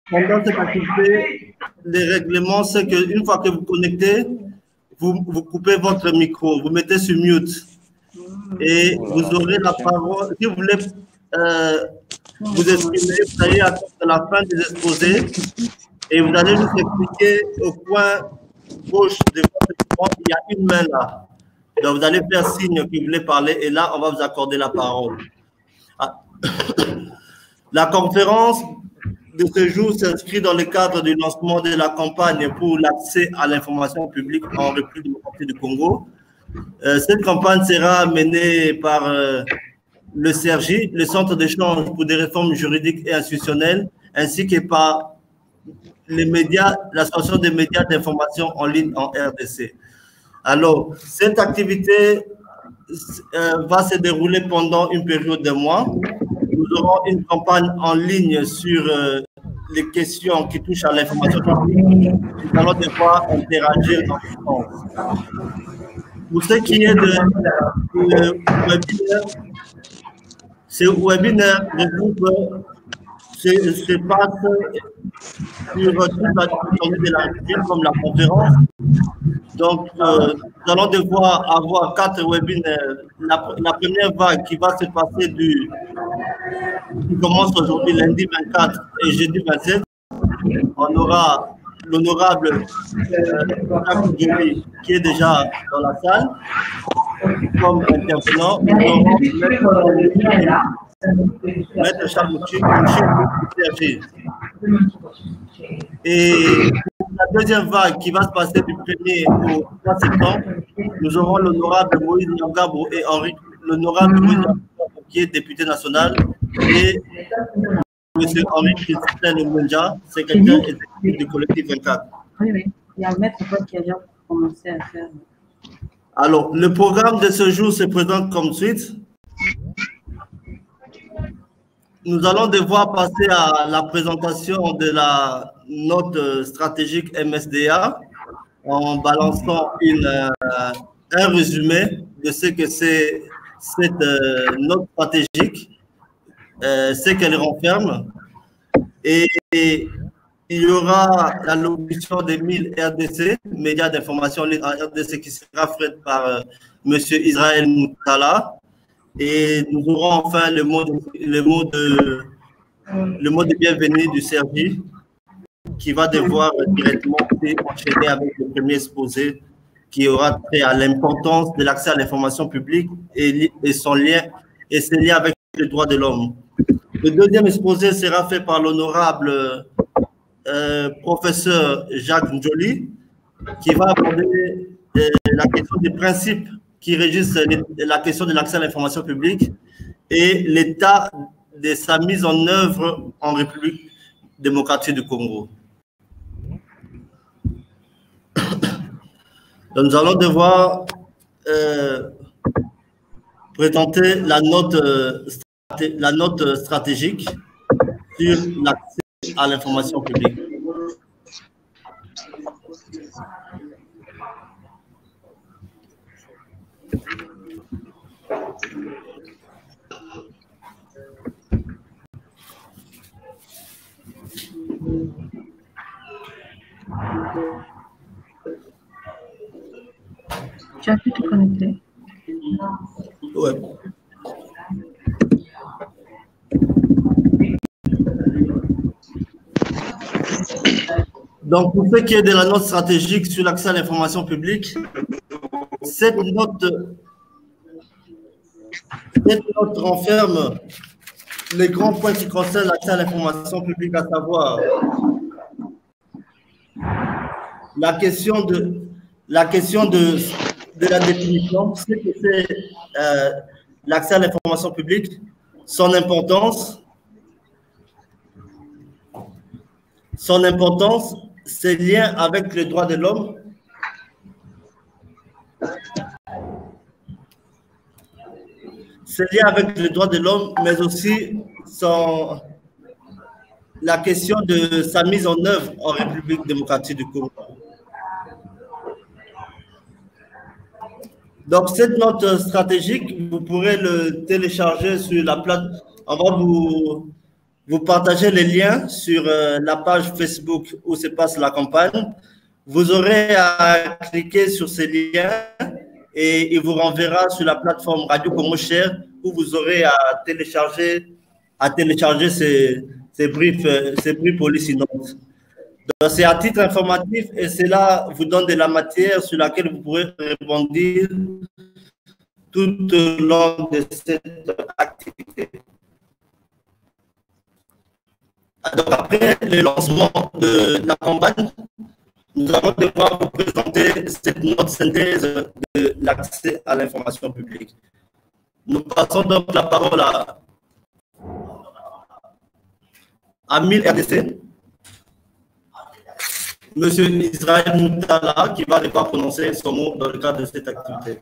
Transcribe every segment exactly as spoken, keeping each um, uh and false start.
pendant cette activité, les règlements, c'est qu'une fois que vous connectez, vous, vous coupez votre micro, vous mettez sur mute. Et vous aurez la parole. Si vous voulez euh, vous exprimer, vous allez attendre la fin des exposés et vous allez nous expliquer au coin gauche de votre écran, il y a une main là. Donc, vous allez faire signe que vous voulez parler et là, on va vous accorder la parole. Ah. La conférence de ce jour s'inscrit dans le cadre du lancement de la campagne pour l'accès à l'information publique en République démocratique du Congo. Euh, cette campagne sera menée par euh, le C R J, le Centre d'échange pour des réformes juridiques et institutionnelles, ainsi que par les médias, l'association des médias d'information en ligne en R D C. Alors, cette activité euh, va se dérouler pendant une période de mois. Nous aurons une campagne en ligne sur euh, les questions qui touchent à l'information publique. Nous allons devoir interagir en France. Pour ce qui est de, de webinaire, ce webinaire se, se passe sur toute la journée de la République comme la conférence. Donc, euh, nous allons devoir avoir quatre webinaires. La, la première vague qui va se passer du, qui commence aujourd'hui lundi vingt-quatre et jeudi vingt-sept. On aura l'honorable euh, qui est déjà dans la salle comme intervenant. Nous aurons Maître Chamouchi, et la deuxième vague qui va se passer du premier au trois septembre, nous aurons l'honorable Moïse Nyangabo et Henri, l'honorable Moïse Nyangabo qui est député national, et M. Henri Christin Munja, secrétaire exécutif du collectif vingt-quatre. Oui, oui. Il y a un maître qui a déjà commencé à faire. Alors, le programme de ce jour se présente comme suite. Nous allons devoir passer à la présentation de la note stratégique M S D A en balançant une, euh, un résumé de ce que c'est cette euh, note stratégique, euh, ce qu'elle renferme. Et, et il y aura la locution des mille R D C, médias d'information en R D C, qui sera faite par euh, M. Israël Moutala. Et nous aurons enfin le mot de, le mot de, le mot de bienvenue du C R J qui va devoir directement enchaîner avec le premier exposé qui aura trait à l'importance de l'accès à l'information publique et, et son lien et ses liens avec les droits de l'homme. Le deuxième exposé sera fait par l'honorable euh, professeur Jacques Njoli qui va aborder euh, la question des principes qui régissent la question de l'accès à l'information publique et l'état de sa mise en œuvre en République démocratique du Congo. Donc, nous allons devoir euh, présenter la note, euh, la note stratégique sur l'accès à l'information publique. Tu as pu te connecter? Ouais. Donc, pour ce qui est de la note stratégique sur l'accès à l'information publique, cette note, cette note renferme les grands points qui concernent l'accès à l'information publique, à savoir la question de, la question de, de la définition, ce que c'est euh, l'accès à l'information publique, son importance, son importance, ses liens avec les droits de l'homme, ses liens avec les droits de l'homme, mais aussi son, la question de sa mise en œuvre en République démocratique du Congo. Donc, cette note stratégique, vous pourrez le télécharger sur la plate. On va vous, vous partagez les liens sur euh, la page Facebook où se passe la campagne. Vous aurez à cliquer sur ces liens et il vous renverra sur la plateforme Radio Congo Cher où vous aurez à télécharger, à télécharger ces, ces briefs, ces briefs policy notes. C'est à titre informatif et cela vous donne de la matière sur laquelle vous pourrez rebondir tout au long de cette activité. Donc, après le lancement de la campagne, nous allons devoir vous présenter cette note synthèse de l'accès à l'information publique. Nous passons donc la parole à, à mille R D C. Monsieur Israël Moutala, qui va devoir prononcer son mot dans le cadre de cette activité.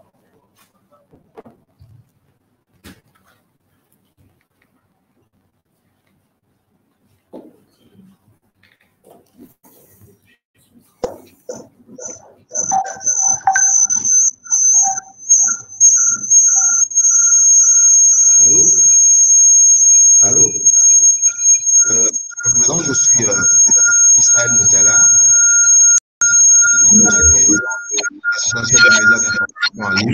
Allô? Allô? Euh, maintenant, je suis euh, Israël Moutala. Je suis président de l'Association des médias d'information en ligne.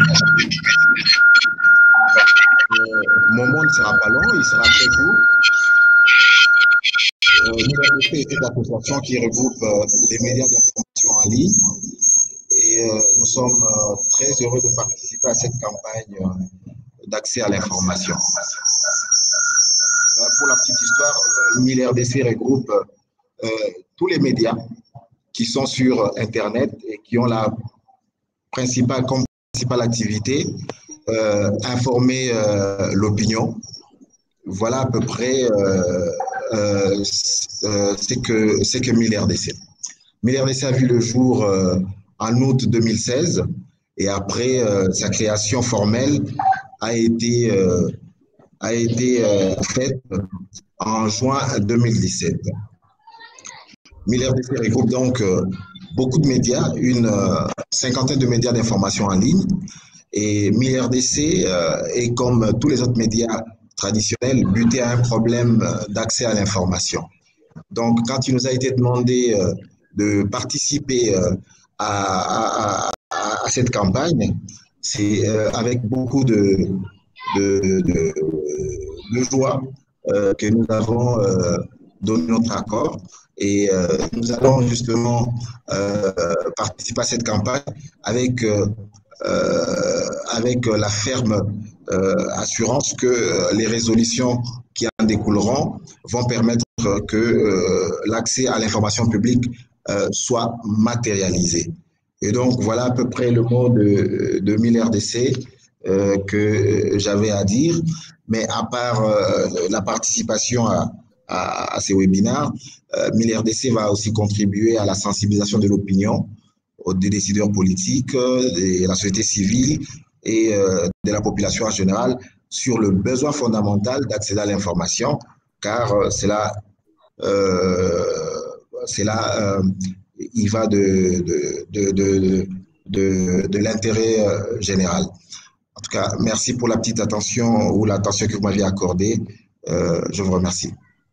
Euh, mon mot ne sera pas long, il sera très court. Euh, nous avons fait cette association qui regroupe euh, les médias d'information en ligne. Et euh, nous sommes euh, très heureux de participer à cette campagne euh, d'accès à l'information. Euh, pour la petite histoire, euh, mille R D C regroupe euh, tous les médias qui sont sur Internet et qui ont la principale, comme principale activité, euh, informer euh, l'opinion. Voilà à peu près euh, euh, euh, c'est que, c'est que mille R D C. mille R D C a vu le jour euh, en août deux mille seize et après euh, sa création formelle a été, euh, a été euh, faite en juin deux mille dix-sept. mille R D C regroupe donc euh, beaucoup de médias, une euh, cinquantaine de médias d'information en ligne. Et mille R D C euh, est comme tous les autres médias traditionnels buté à un problème d'accès à l'information. Donc, quand il nous a été demandé euh, de participer euh, à, à, à, à cette campagne, c'est euh, avec beaucoup de, de, de, de joie euh, que nous avons euh, donné notre accord. Et euh, nous allons justement euh, participer à cette campagne avec, euh, euh, avec la ferme euh, assurance que euh, les résolutions qui en découleront vont permettre que euh, l'accès à l'information publique euh, soit matérialisé. Et donc, voilà à peu près le mot de, de mille R D C euh, que j'avais à dire. Mais à part euh, la participation à À, à ces webinaires, euh, mille R D C va aussi contribuer à la sensibilisation de l'opinion, des décideurs politiques, de la société civile et euh, de la population en général sur le besoin fondamental d'accéder à l'information, car euh, c'est là, euh, c'est là euh, il va de, de, de, de, de, de l'intérêt euh, général. En tout cas, merci pour la petite attention ou l'attention que vous m'aviez accordée. Euh, je vous remercie.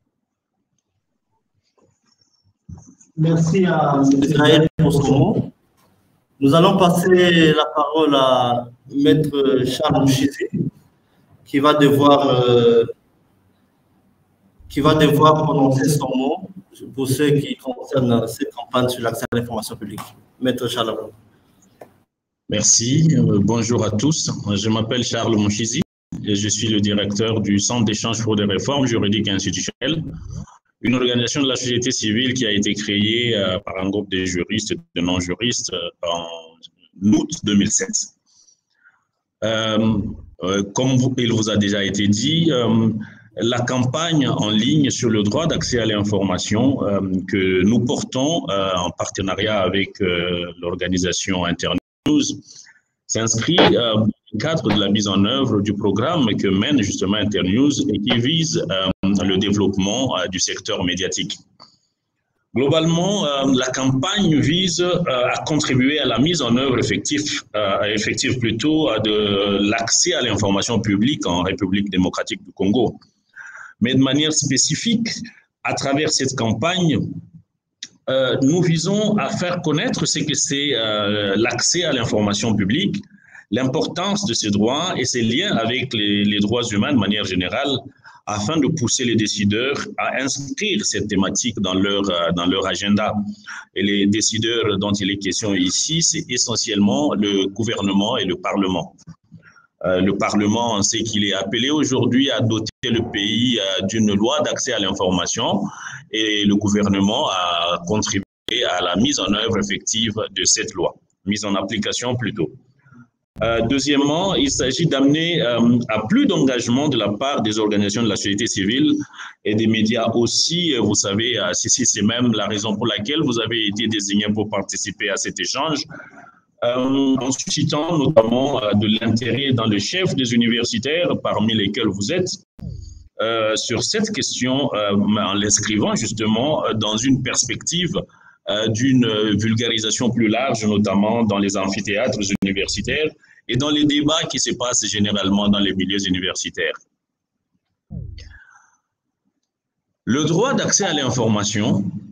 Merci à M. Israël pour son mot. Nous allons passer la parole à Maître Charles Mouchizi, qui va devoir, euh, qui va devoir prononcer son mot pour ce qui concerne cette campagne sur l'accès à l'information publique. Maître Charles. Merci. Euh, bonjour à tous. Je m'appelle Charles Mouchizi et je suis le directeur du Centre d'échange pour des réformes juridiques et institutionnelles, une organisation de la société civile qui a été créée euh, par un groupe de juristes et de non-juristes euh, en août deux mille sept. Euh, euh, comme vous, il vous a déjà été dit, euh, la campagne en ligne sur le droit d'accès à l'information euh, que nous portons euh, en partenariat avec euh, l'organisation Internews s'inscrit euh, dans le cadre de la mise en œuvre du programme que mène justement Internews et qui vise euh, le développement euh, du secteur médiatique. Globalement, euh, la campagne vise euh, à contribuer à la mise en œuvre effective, euh, effective plutôt de l'accès à l'information publique en République démocratique du Congo. Mais de manière spécifique, à travers cette campagne, euh, nous visons à faire connaître ce que c'est euh, l'accès à l'information publique, l'importance de ces droits et ses liens avec les, les droits humains de manière générale, afin de pousser les décideurs à inscrire cette thématique dans leur, dans leur agenda. Et les décideurs dont il est question ici, c'est essentiellement le gouvernement et le Parlement. Euh, le Parlement, on sait qu'il est appelé aujourd'hui à doter le pays euh, d'une loi d'accès à l'information et le gouvernement a contribué à la mise en œuvre effective de cette loi, mise en application plutôt. Euh, deuxièmement, il s'agit d'amener euh, à plus d'engagement de la part des organisations de la société civile et des médias aussi. Vous savez, euh, c'est même la raison pour laquelle vous avez été désigné pour participer à cet échange, euh, en suscitant notamment euh, de l'intérêt dans le chef des universitaires, parmi lesquels vous êtes, euh, sur cette question, euh, en l'inscrivant justement dans une perspective Euh, d'une vulgarisation plus large, notamment dans les amphithéâtres universitaires et dans les débats qui se passent généralement dans les milieux universitaires. Le droit d'accès à l'information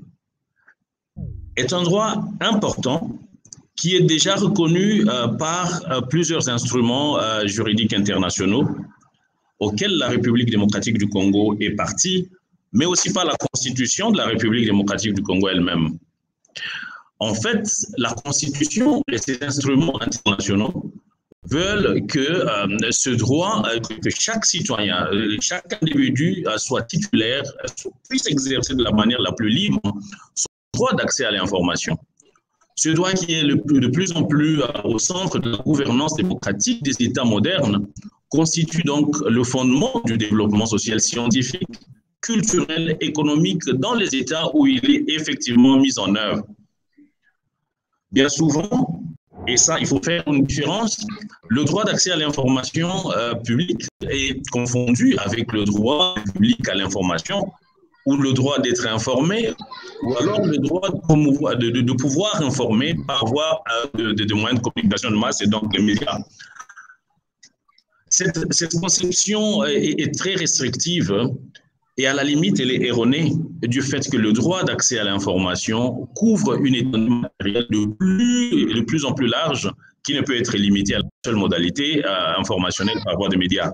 est un droit important qui est déjà reconnu euh, par euh, plusieurs instruments euh, juridiques internationaux auxquels la République démocratique du Congo est partie, mais aussi par la Constitution de la République démocratique du Congo elle-même. En fait, la Constitution et ses instruments internationaux veulent que euh, ce droit, euh, que chaque citoyen, euh, chaque individu euh, soit titulaire, euh, puisse exercer de la manière la plus libre son droit d'accès à l'information. Ce droit qui est le plus, de plus en plus euh, au centre de la gouvernance démocratique des États modernes constitue donc le fondement du développement social scientifique, culturel, économique dans les États où il est effectivement mis en œuvre. Bien souvent, et ça, il faut faire une différence, le droit d'accès à l'information euh, publique est confondu avec le droit public à l'information ou le droit d'être informé ou alors le droit de, promouvoir, de, de, de pouvoir informer par voie de, de, de moyens de communication de masse et donc les médias. Cette, cette conception est, est très restrictive. Et à la limite, elle est erronée du fait que le droit d'accès à l'information couvre une étendue matérielle de plus, de plus en plus large qui ne peut être limitée à la seule modalité euh, informationnelle par voie de médias.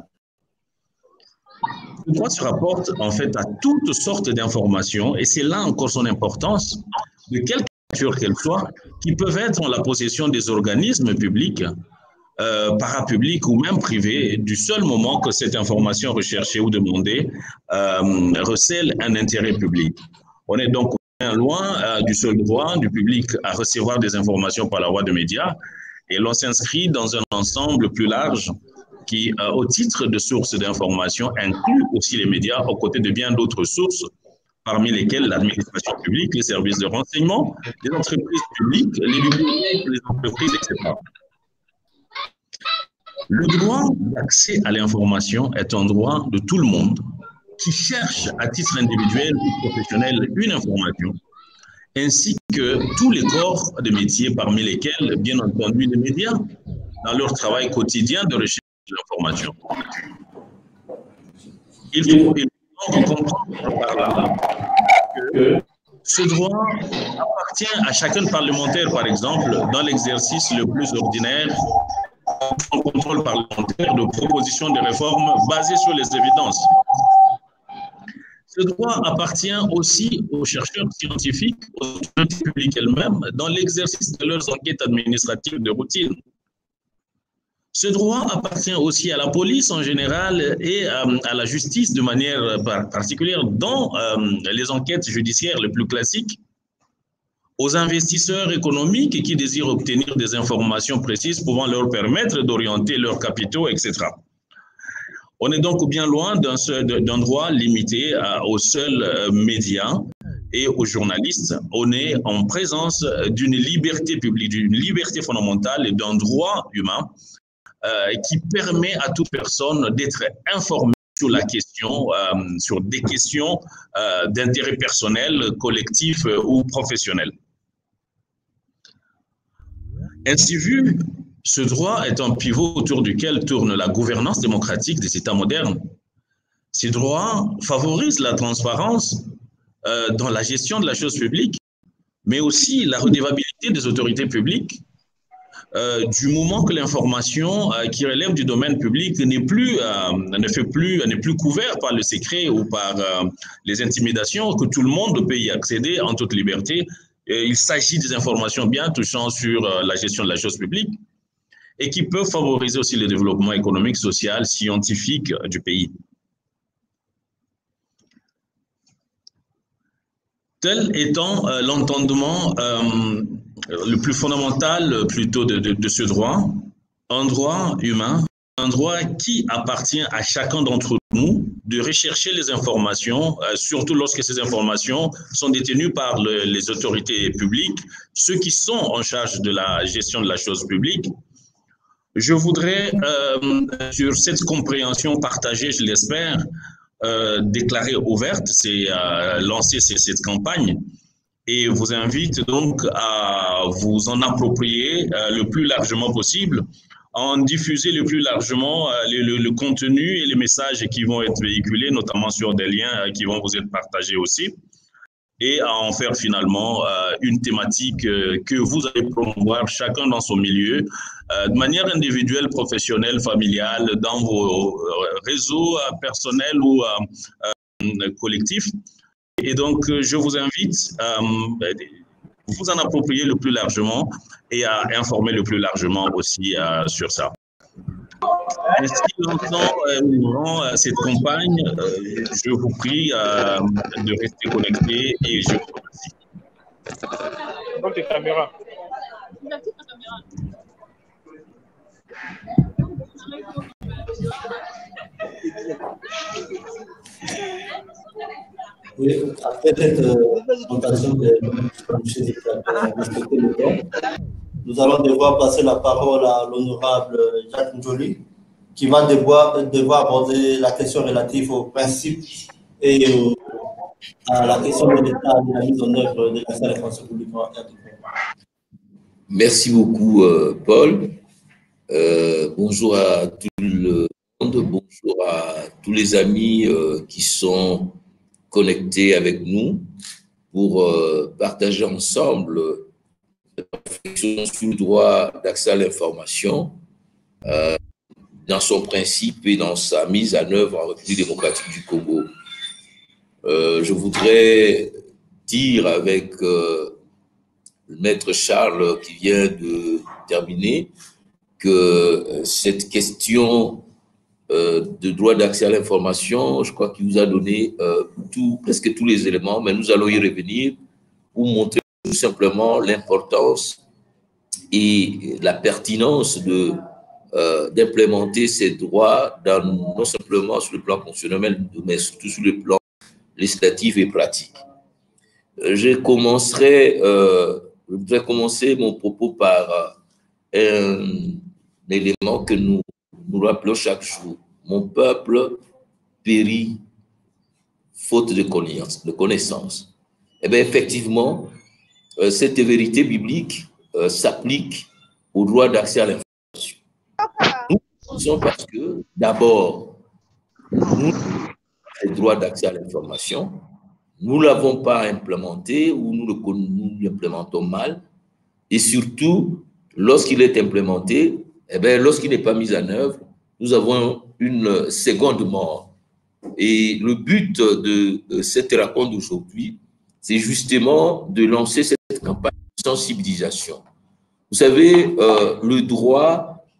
Le droit se rapporte en fait à toutes sortes d'informations et c'est là encore son importance, de quelque nature qu'elles soient, qui peuvent être en la possession des organismes publics, Euh, parapublic ou même privé, du seul moment que cette information recherchée ou demandée euh, recèle un intérêt public. On est donc bien loin euh, du seul droit du public à recevoir des informations par la voie de médias et l'on s'inscrit dans un ensemble plus large qui, euh, au titre de sources d'information, inclut aussi les médias aux côtés de bien d'autres sources, parmi lesquelles l'administration publique, les services de renseignement, les entreprises publiques, les bibliothèques, les entreprises, et cetera. Le droit d'accès à l'information est un droit de tout le monde qui cherche à titre individuel ou professionnel une information, ainsi que tous les corps de métier, parmi lesquels, bien entendu, les médias, dans leur travail quotidien de recherche de l'information. Il faut donc comprendre par là que ce droit appartient à chacun parlementaire, par exemple, dans l'exercice le plus ordinaire un contrôle parlementaire de propositions de réformes basées sur les évidences. Ce droit appartient aussi aux chercheurs scientifiques, aux autorités publiques elles-mêmes, dans l'exercice de leurs enquêtes administratives de routine. Ce droit appartient aussi à la police en général et à la justice de manière particulière dans les enquêtes judiciaires les plus classiques, aux investisseurs économiques qui désirent obtenir des informations précises pouvant leur permettre d'orienter leurs capitaux, et cetera. On est donc bien loin d'un droit limité aux seuls médias et aux journalistes. On est en présence d'une liberté publique, d'une liberté fondamentale et d'un droit humain euh, qui permet à toute personne d'être informée sur la question, euh, sur des questions euh, d'intérêt personnel, collectif euh, ou professionnel. Ainsi vu, ce droit est un pivot autour duquel tourne la gouvernance démocratique des États modernes. Ces droits favorisent la transparence euh, dans la gestion de la chose publique, mais aussi la redevabilité des autorités publiques, euh, du moment que l'information euh, qui relève du domaine public n'est plus, euh, ne fait plus, n'est plus couverte par le secret ou par euh, les intimidations, que tout le monde peut y accéder en toute liberté. Et il s'agit des informations bien touchant sur euh, la gestion de la chose publique et qui peuvent favoriser aussi le développement économique, social, scientifique du pays. Tel étant euh, l'entendement euh, le plus fondamental euh, plutôt de, de, de ce droit, un droit humain, un droit qui appartient à chacun d'entre nous de rechercher les informations, euh, surtout lorsque ces informations sont détenues par le, les autorités publiques, ceux qui sont en charge de la gestion de la chose publique. Je voudrais, euh, sur cette compréhension partagée, je l'espère, Euh, déclarée ouverte, c'est euh, lancer cette campagne et vous invite donc à vous en approprier euh, le plus largement possible, à en diffuser le plus largement euh, le, le, le contenu et les messages qui vont être véhiculés, notamment sur des liens euh, qui vont vous être partagés aussi, et à en faire finalement euh, une thématique euh, que vous allez promouvoir chacun dans son milieu, euh, de manière individuelle, professionnelle, familiale, dans vos réseaux euh, personnels ou euh, euh, collectifs. Et donc, euh, je vous invite à euh, vous en approprier le plus largement et à informer le plus largement aussi euh, sur ça. Ainsi, longtemps euh, cette campagne, euh, je vous prie euh, de rester connectés et je vous remercie. Donc, tes caméras. Oui, après cette présentation de respecter le temps, nous allons devoir passer la parole à l'honorable Jacques Njoli, qui va devoir, devoir aborder la question relative au principe et à la question de l'État de la mise en œuvre de l'accès à l'information publique en R D P. Merci beaucoup, euh, Paul. Euh, bonjour à tout le monde, bonjour à tous les amis euh, qui sont connectés avec nous pour euh, partager ensemble la réflexion sur le droit d'accès à l'information euh, dans son principe et dans sa mise en œuvre en République démocratique du Congo. Euh, je voudrais dire avec euh, le maître Charles qui vient de terminer que cette question euh, de droit d'accès à l'information, je crois qu'il vous a donné euh, tout, presque tous les éléments, mais nous allons y revenir pour montrer tout simplement l'importance et la pertinence de euh, d'implémenter ces droits dans, non simplement sur le plan fonctionnel, mais surtout sur le plan législatif et pratique. Je commencerai, euh, je voudrais commencer mon propos par un élément que nous nous rappelons chaque jour. Mon peuple périt faute de connaissance. De connaissance. Eh bien, effectivement, euh, cette vérité biblique euh, s'applique au droit d'accès à l'information. Nous disons parce que, d'abord, nous, le droit d'accès à l'information, nous ne l'avons pas implémenté ou nous l'implémentons mal. Et surtout, lorsqu'il est implémenté, eh bien, lorsqu'il n'est pas mis en œuvre, nous avons une seconde mort. Et le but de cette rencontre d'aujourd'hui, c'est justement de lancer cette campagne de sensibilisation. Vous savez, euh, le droit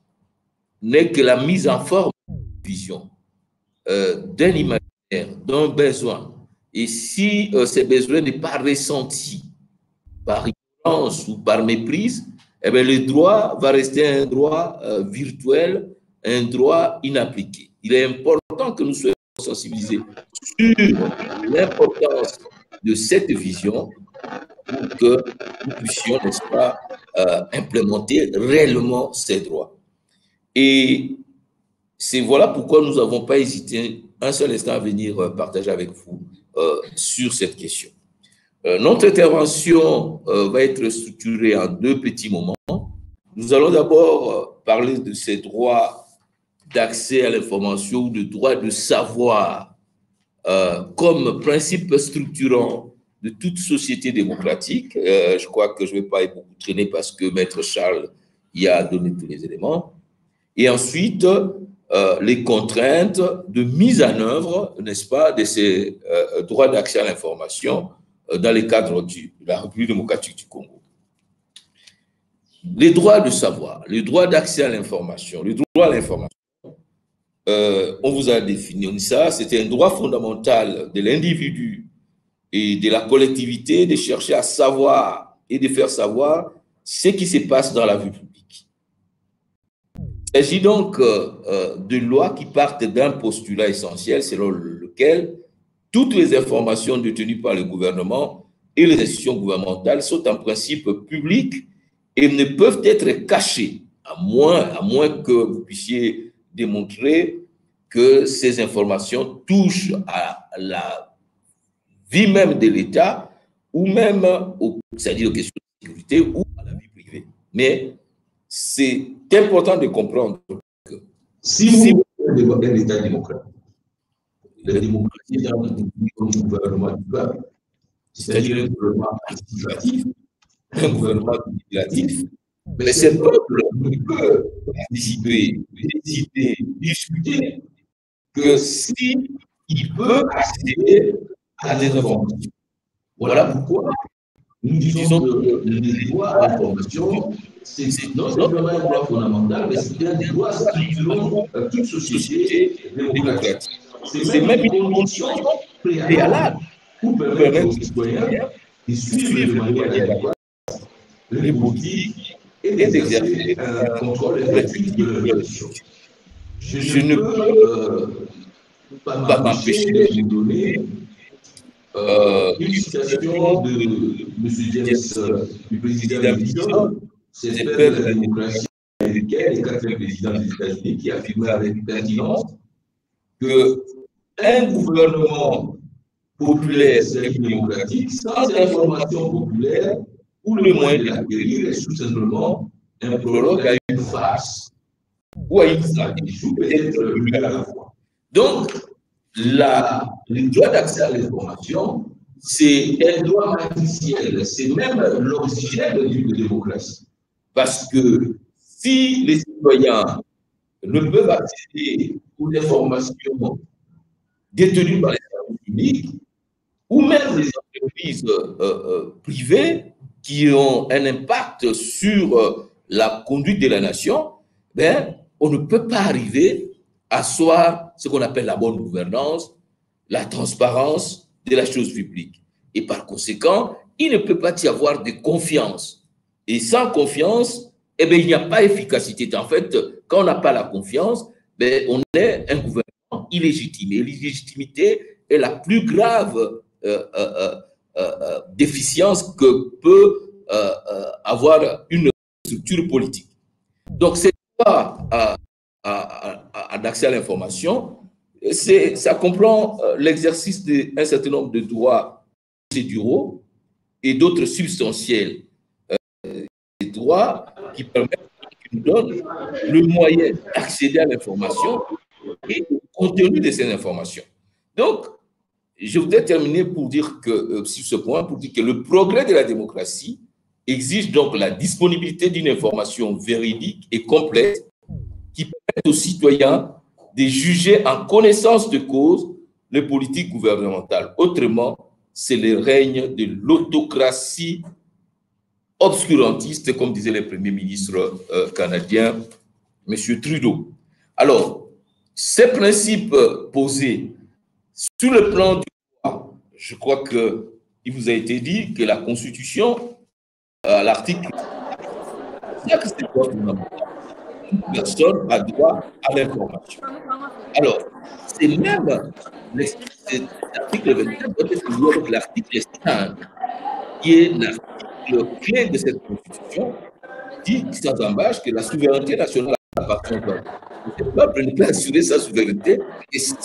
n'est que la mise en forme d'une vision, euh, d'un imaginaire, d'un besoin. Et si euh, ces besoins n'est pas ressenti par ignorance ou par méprise, eh bien, le droit va rester un droit euh, virtuel, un droit inappliqué. Il est important que nous soyons sensibilisés sur l'importance de cette vision pour que nous puissions, n'est-ce pas, euh, implémenter réellement ces droits. Et c'est voilà pourquoi nous n'avons pas hésité un seul instant à venir euh, partager avec vous euh, sur cette question. Euh, notre intervention euh, va être structurée en deux petits moments. Nous allons d'abord parler de ces droits d'accès à l'information ou de droit de savoir euh, comme principe structurant de toute société démocratique. Euh, je crois que je ne vais pas beaucoup traîner parce que Maître Charles y a donné tous les éléments. Et ensuite, euh, les contraintes de mise en œuvre, n'est-ce pas, de ces euh, droits d'accès à l'information euh, dans les cadres du, de la République démocratique du Congo. Les droits de savoir, les droits d'accès à l'information, les droits à l'information, euh, on vous a défini ça, c'était un droit fondamental de l'individu et de la collectivité de chercher à savoir et de faire savoir ce qui se passe dans la vie publique. Il s'agit donc euh, de lois qui partent d'un postulat essentiel selon lequel toutes les informations détenues par le gouvernement et les institutions gouvernementales sont en principe publiques et ne peuvent être cachées, à moins, à moins que vous puissiez démontrer que ces informations touchent à la vie même de l'État ou même, c'est-à-dire aux questions de sécurité ou à la vie privée. Mais c'est important de comprendre que si vous avez un État démocratique, la démocratie est un gouvernement du peuple, c'est-à-dire un gouvernement participatif, un gouvernement législatif, mais ce peuple ne peut participer, décider, discuter que si il peut accéder à des informations. Voilà pourquoi nous disons que les droits à l'information, c'est non seulement un droit fondamental, mais c'est un droit structurant toute société démocratique. C'est même une condition préalable pour permettre aux citoyens de suivre de manière adéquate les politiques et d'exercer un contrôle effectif de leur gestion. Je ne peux pas m'empêcher de vous donner Euh, une citation de M. James, du président Nixon, c'est le père de la démocratie américaine et quatrième président des États-Unis, qui affirmait avec pertinence qu'un gouvernement populaire et démocratique sans information populaire ou le moyen de l'acquérir est tout simplement un prologue à une farce ou à une stratégie, peut-être l'une à la fois. Donc, La, le droit d'accès à l'information, c'est un droit matriciel, c'est même l'originel d'une démocratie. Parce que si les citoyens ne peuvent accéder aux informations détenues par les services publics, ou même les entreprises euh, euh, privées qui ont un impact sur euh, la conduite de la nation, ben, on ne peut pas arriver à asseoir ce qu'on appelle la bonne gouvernance, la transparence de la chose publique. Et par conséquent, il ne peut pas y avoir de confiance. Et sans confiance, eh bien, il n'y a pas efficacité. En fait, quand on n'a pas la confiance, ben, on est un gouvernement illégitime. Et l'illégitimité est la plus grave euh, euh, euh, déficience que peut euh, euh, avoir une structure politique. Donc, c'est pas euh, d'accès à l'information, ça comprend l'exercice d'un certain nombre de droits procéduraux et d'autres substantiels, euh, des droits qui permettent, qui nous donnent le moyen d'accéder à l'information et au contenu de ces informations. Donc, je voudrais terminer pour dire que, euh, sur ce point, pour dire que le progrès de la démocratie exige donc la disponibilité d'une information véridique et complète qui permettent aux citoyens de juger en connaissance de cause les politiques gouvernementales. Autrement, c'est le règne de l'autocratie obscurantiste, comme disait le Premier ministre euh, canadien, M. Trudeau. Alors, ces principes posés sur le plan du droit, je crois qu'il vous a été dit que la Constitution, à l'article, c'est que c'est quoi fondamental. Personne a droit à l'information. Alors, c'est même l'article vingt-quatre doit être lié avec l'article cinq, qui est l'article clé de cette Constitution, dit sans embâche que la souveraineté nationale appartient au peuple. Le peuple ne peut assurer sa souveraineté et si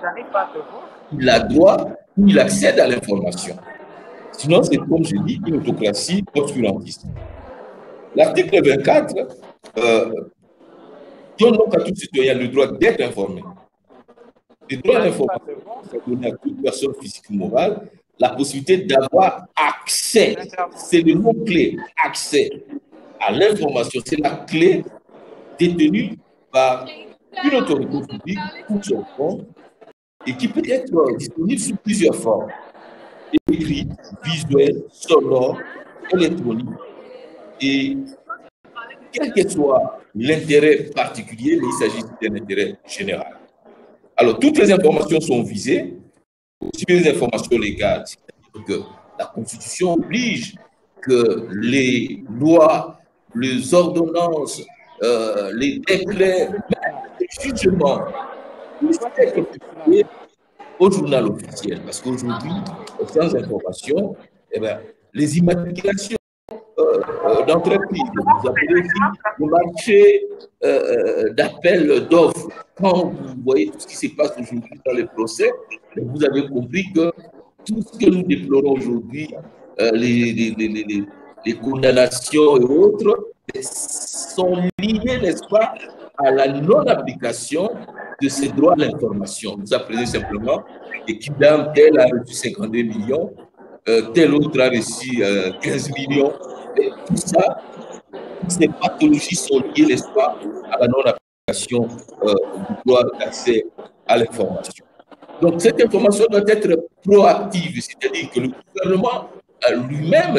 il a droit ou il accède à l'information. Sinon, c'est comme je dis, une autocratie obscurantiste. L'article vingt-quatre euh, donne donc à tout citoyen le droit d'être informé, Le droit à l'information, ça donne à toute personne physique ou morale la possibilité d'avoir accès, c'est le mot-clé, accès à l'information, c'est la clé détenue par une autorité publique pour son compte et qui peut être disponible sous plusieurs formes, écrite, visuelle, sonore, électronique. Et quel que soit l'intérêt particulier, mais il s'agit d'un intérêt général. Alors, toutes les informations sont visées, aussi bien les informations légales, c'est-à-dire que la Constitution oblige que les lois, les ordonnances, euh, les décrets, les jugements puissent être publiés au journal officiel. Parce qu'aujourd'hui, sans information, eh bien, les immatriculations euh, euh, d'entreprises, vous appelez aussi le marché euh, d'appel d'offres. Quand vous voyez tout ce qui se passe aujourd'hui dans les procès, vous avez compris que tout ce que nous déplorons aujourd'hui, euh, les, les, les, les, les condamnations et autres, sont liées, n'est-ce pas, à la non-application de ces droits à l'information. Vous apprenez simplement que Kidam, tel a reçu cinquante-deux millions, euh, tel autre a reçu euh, quinze millions. Et tout ça, ces pathologies sont liées, n'est-ce pas, à la non-application euh, du droit d'accès à l'information. Donc, cette information doit être proactive, c'est-à-dire que le gouvernement euh, lui-même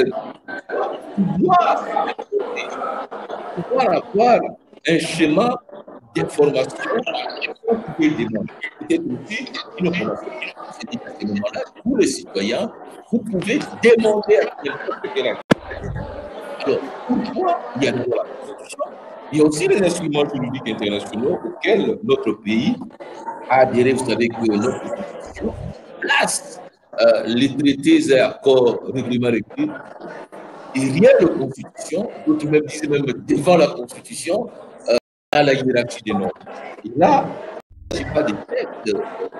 doit pouvoir avoir un schéma d'information qu'on peut demander. Peut-être aussi une information. C'est-à-dire qu'à ce moment-là, vous, les citoyens, vous pouvez demander à n'importe quelle activité. Alors, pourquoi il y a de la Constitution? Il y a aussi les instruments juridiques internationaux auxquels notre pays a adhéré. Vous savez que notre Constitution place euh, les traités et accords, règlements républiques derrière la Constitution, d'autres même disent même devant la Constitution, euh, à la hiérarchie des normes. Et là, ce n'est pas des textes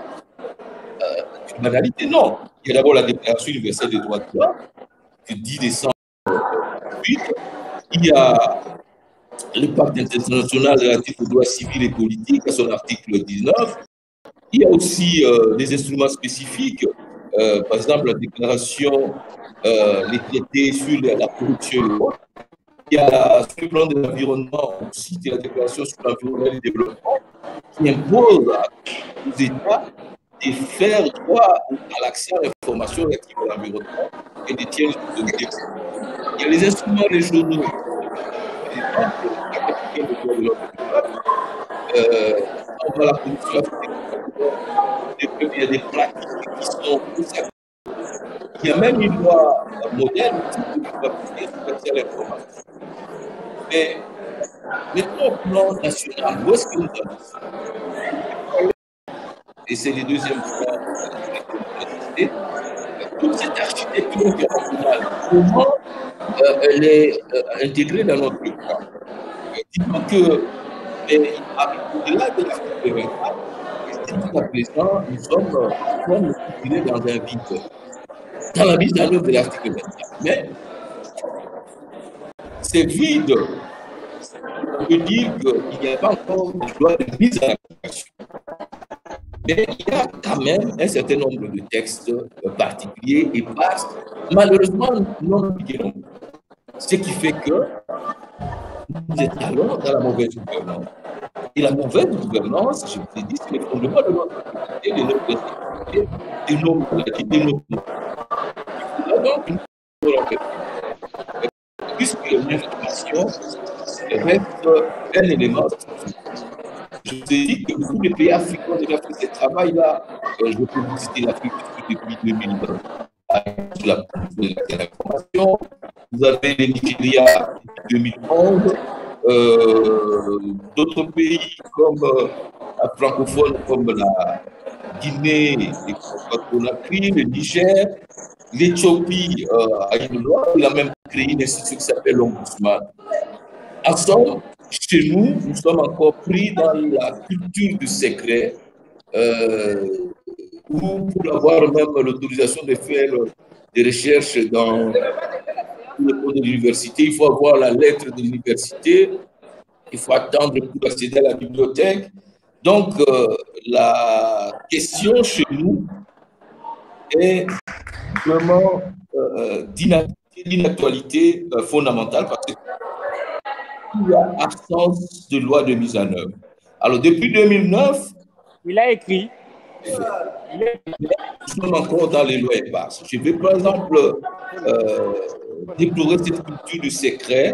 euh, d'une banalité, non. Il y a d'abord la Déclaration universelle des droits de l'homme, du dix décembre deux mille huit. Il y a le Pacte international relatif aux droits civils et politiques, à son article dix-neuf. Il y a aussi euh, des instruments spécifiques, euh, par exemple la déclaration, euh, les traités sur la corruption et autres. Il y a sur le plan de l'environnement aussi la déclaration sur l'environnement et le développement qui impose aux États de faire droit à l'accès à l'information relative à l'environnement et des tiers de l'autorité. Il y a les instruments régionaux. Euh, on va la production il y a des pratiques qui sont consacrées. Il y a même une loi moderne qui va pouvoir sur l'information. Mais maintenant, au plan national, où est-ce que nous sommes? Et c'est le deuxième point de toute cette architecture internationale, comment euh, elle est euh, intégrée dans notre cas? Disons que, au-delà de l'article vingt-quatre, jusqu'à présent, nous sommes comme dans un vide, dans la mise en œuvre de l'article vingt-quatre. Mais c'est vide. On peut dire qu'il n'y a pas encore de loi de mise en application. Mais il y a quand même un certain nombre de textes particuliers et vastes, malheureusement non appliqués non plus. Ce qui fait que nous étalons dans la mauvaise gouvernance. Et la mauvaise gouvernance, je vous ai dit, c'est le fondement de notre société, de notre sécurité, de nos maladies, de nos mots. Il faudra donc une puisque l'information reste un élément. Je vous ai dit que beaucoup de pays africains ont déjà fait ce travail-là. Je peux vous citer l'Afrique depuis deux mille vingt. Sur la de l'information. Vous avez le Nigeria depuis deux mille onze. Euh, D'autres pays comme euh, la francophone, comme la Guinée, et le Niger, l'Éthiopie euh, a une loi. Il a même créé une institution qui s'appelle l'Ombudsman. En somme, chez nous, nous sommes encore pris dans la culture du secret, euh, où pour avoir même l'autorisation de faire des recherches dans le cours de l'université, il faut avoir la lettre de l'université, il faut attendre pour accéder à la bibliothèque. Donc, euh, la question chez nous est vraiment euh, d'une actualité euh, fondamentale parce qu'il y a absence de loi de mise en œuvre. Alors, depuis deux mille neuf, il a écrit. Nous sommes encore dans les lois éparses. Je vais par exemple euh, déplorer cette culture du secret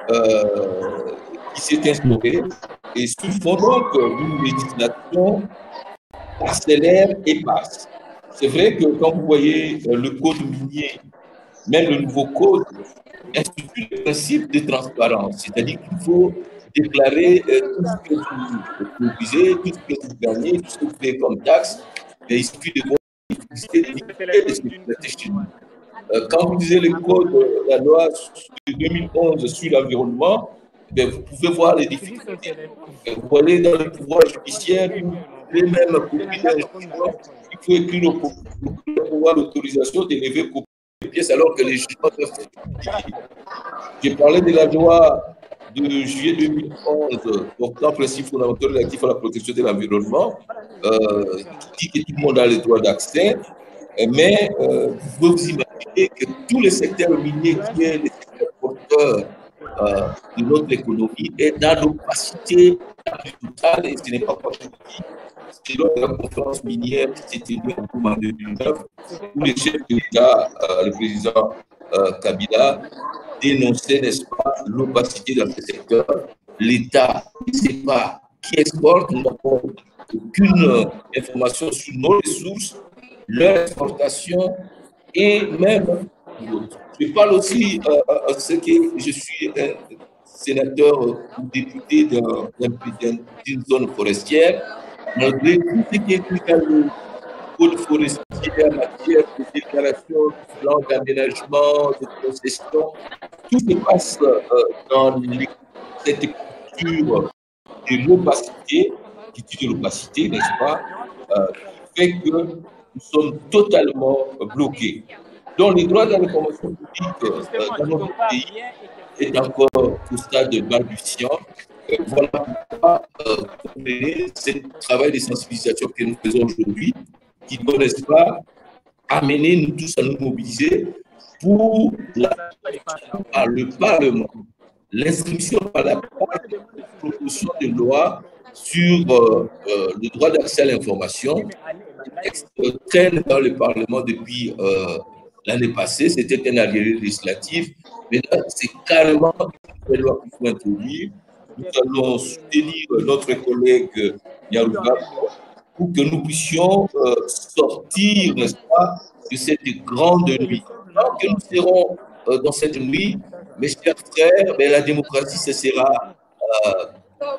euh, qui s'est instaurée et sous fond donc d'une législation accélère et passe. C'est vrai que quand vous voyez euh, le code minier, même le nouveau code, institue le principe de transparence, c'est-à-dire qu'il faut déclarer euh, tout ce que vous produisez, tout ce que vous gagnez, tout ce que vous payez comme taxe, et il suffit de voir de ce euh, quand vous lisez le code de la loi de deux mille onze sur l'environnement, vous pouvez voir les difficultés. Vous allez dans le pouvoir judiciaire, les mêmes copies d'un jugement, il faut écrire pour avoir l'autorisation d'élever copies de pièces alors que les jugements doivent. J'ai parlé de la loi de juillet deux mille onze portant principe fondamental relatif à la protection de l'environnement, euh, qui dit que tout le monde a le droit d'accès, mais euh, vous pouvez vous imaginer que tous les secteurs miniers qui est le secteur porteur euh, de notre économie est dans l'opacité la plus totale et ce n'est pas possible. C'est lors de la conférence minière qui s'est tenue en deux mille neuf où le chef de l'État, euh, le président euh, Kabila, dénonçait, n'est-ce pas, l'opacité dans ce secteur. L'État ne sait pas qui exporte, nous n'avons aucune information sur nos ressources, leur exportation et même d'autres. Je parle aussi euh, à ce que je suis un sénateur ou député d'une zone forestière, malgré tout ce qui est écrit dans le code forestier en matière de déclaration, de plan d'aménagement, de concession, tout se passe euh, dans les, cette culture de l'opacité, qui tue de l'opacité, n'est-ce pas, euh, qui fait que nous sommes totalement bloqués. Donc, les droits de l'information publique euh, dans notre pays est encore au stade de balbutiant. Euh, voilà pourquoi euh, ce travail de sensibilisation que nous faisons aujourd'hui, qui doit, n'est-ce pas, amener nous tous à nous mobiliser pour la, par le Parlement, l'inscription par la proposition de loi sur euh, euh, le droit d'accès à l'information. Le texte traîne dans le Parlement depuis euh, l'année passée, c'était un arriéré législatif. Maintenant, c'est carrément une loi qu'il faut introduire. Nous allons soutenir notre collègue Yarouba pour que nous puissions euh, sortir, n'est-ce pas, de cette grande nuit. Tant que nous serons euh, dans cette nuit, mes chers frères, ben, la démocratie, ce sera euh,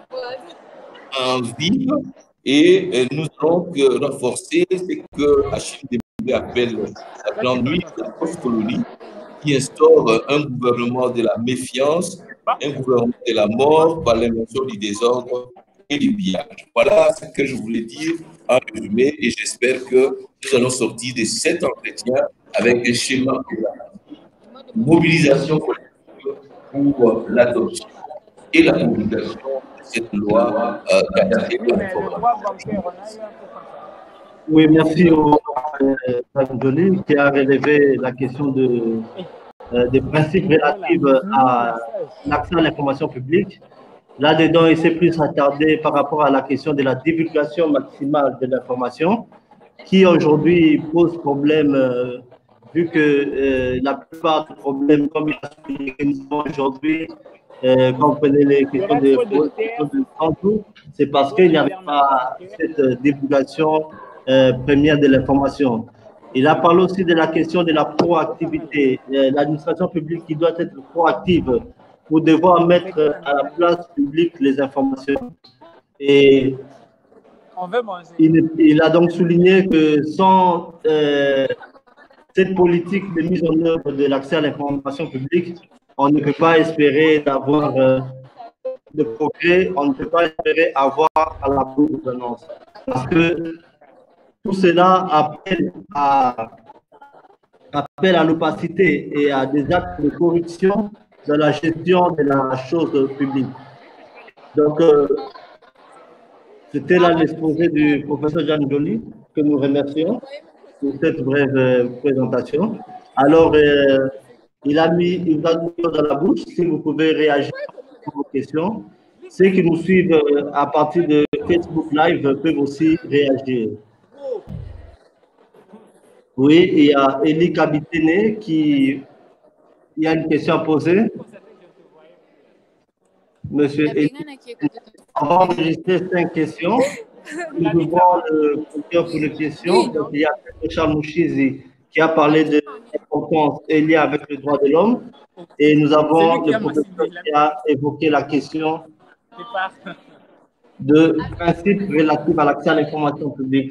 en vive et euh, nous allons que renforcer ce que Achille Dembélé appelle la grande nuit de la post-colonie, qui instaure un gouvernement de la méfiance, un gouvernement de la mort par l'invention du désordre et du pillage. Voilà ce que je voulais dire en résumé et j'espère que nous allons sortir de cet entretien avec un schéma de la mobilisation pour l'adoption et la publication de cette loi euh, d'accès à l'information. Oui, merci au Johnny qui a relevé la question de, euh, des principes relatifs à l'accès à l'information publique. Là-dedans, il s'est plus attardé par rapport à la question de la divulgation maximale de l'information, qui aujourd'hui pose problème, euh, vu que euh, la plupart des problèmes, comme il y a aujourd'hui, euh, quand vous prenez les questions de, de santé, c'est parce qu'il n'y avait pas cette divulgation euh, première de l'information. Il a parlé aussi de la question de la proactivité, euh, l'administration publique qui doit être proactive pour devoir mettre à la place publique les informations. Et il, il a donc souligné que sans euh, cette politique de mise en œuvre de l'accès à l'information publique, on ne peut pas espérer d'avoir euh, de progrès, on ne peut pas espérer avoir à la bonne gouvernance. Parce que tout cela appelle à, appelle à l'opacité et à des actes de corruption dans la gestion de la chose publique. Donc, euh, C'était là l'exposé du professeur Jean Joly, que nous remercions pour cette brève euh, présentation. Alors, euh, il a mis une dans la bouche, si vous pouvez réagir à vos questions. Ceux qui nous suivent euh, à partir de Facebook Live peuvent aussi réagir. Oui, il y a Elie Kabitene qui... Il y a une question à poser. Monsieur Elie, on va enregistrer cinq questions. Nous ouvrons le compteur pour les questions. Donc, il y a Charles Mouchizi qui a parlé de l'importance et lien avec les droits de l'homme. Et nous avons le professeur qui a évoqué la question de principes relatifs à l'accès à l'information publique.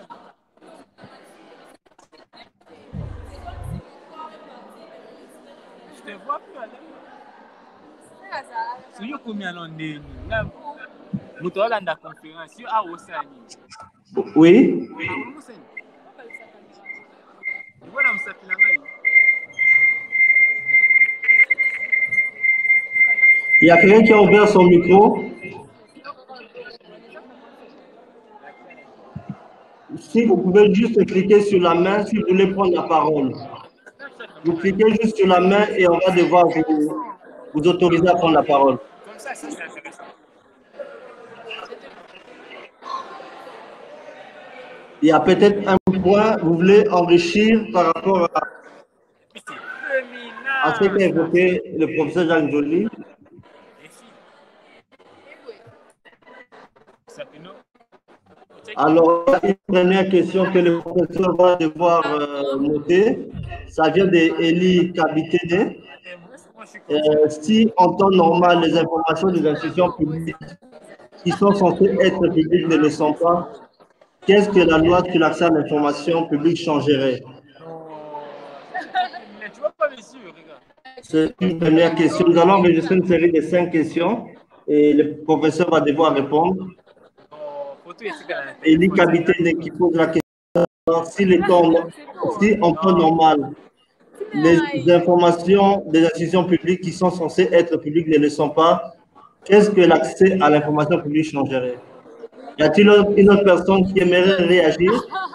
Je te vois plus à l'aise. Si vous combien d'années nous avons la conférence, si à Osani. Oui. Il y a quelqu'un qui a ouvert son micro. Si vous pouvez juste cliquer sur la main si vous voulez prendre la parole. Vous cliquez juste sur la main et on va devoir vous, vous autoriser à prendre la parole. Comme ça, c'est intéressant. Il y a peut-être un point que vous voulez enrichir par rapport à, à ce qu'a évoqué le professeur Jean Joly. Alors, une première question que le professeur va devoir euh, noter, ça vient d'Elie Kabitene. Euh, si en temps normal, les informations des institutions publiques qui sont censées être publiques ne le sont pas, qu'est-ce que la loi sur l'accès à l'information publique changerait? C'est une première question. Nous allons enregistrer une série de cinq questions et le professeur va devoir répondre. Elie Kabitene qui pose la question si, les temps, si en temps normal, les informations des institutions publiques qui sont censées être publiques ne le sont pas, qu'est-ce que l'accès à l'information publique changerait? Y a-t-il une autre personne qui aimerait réagir?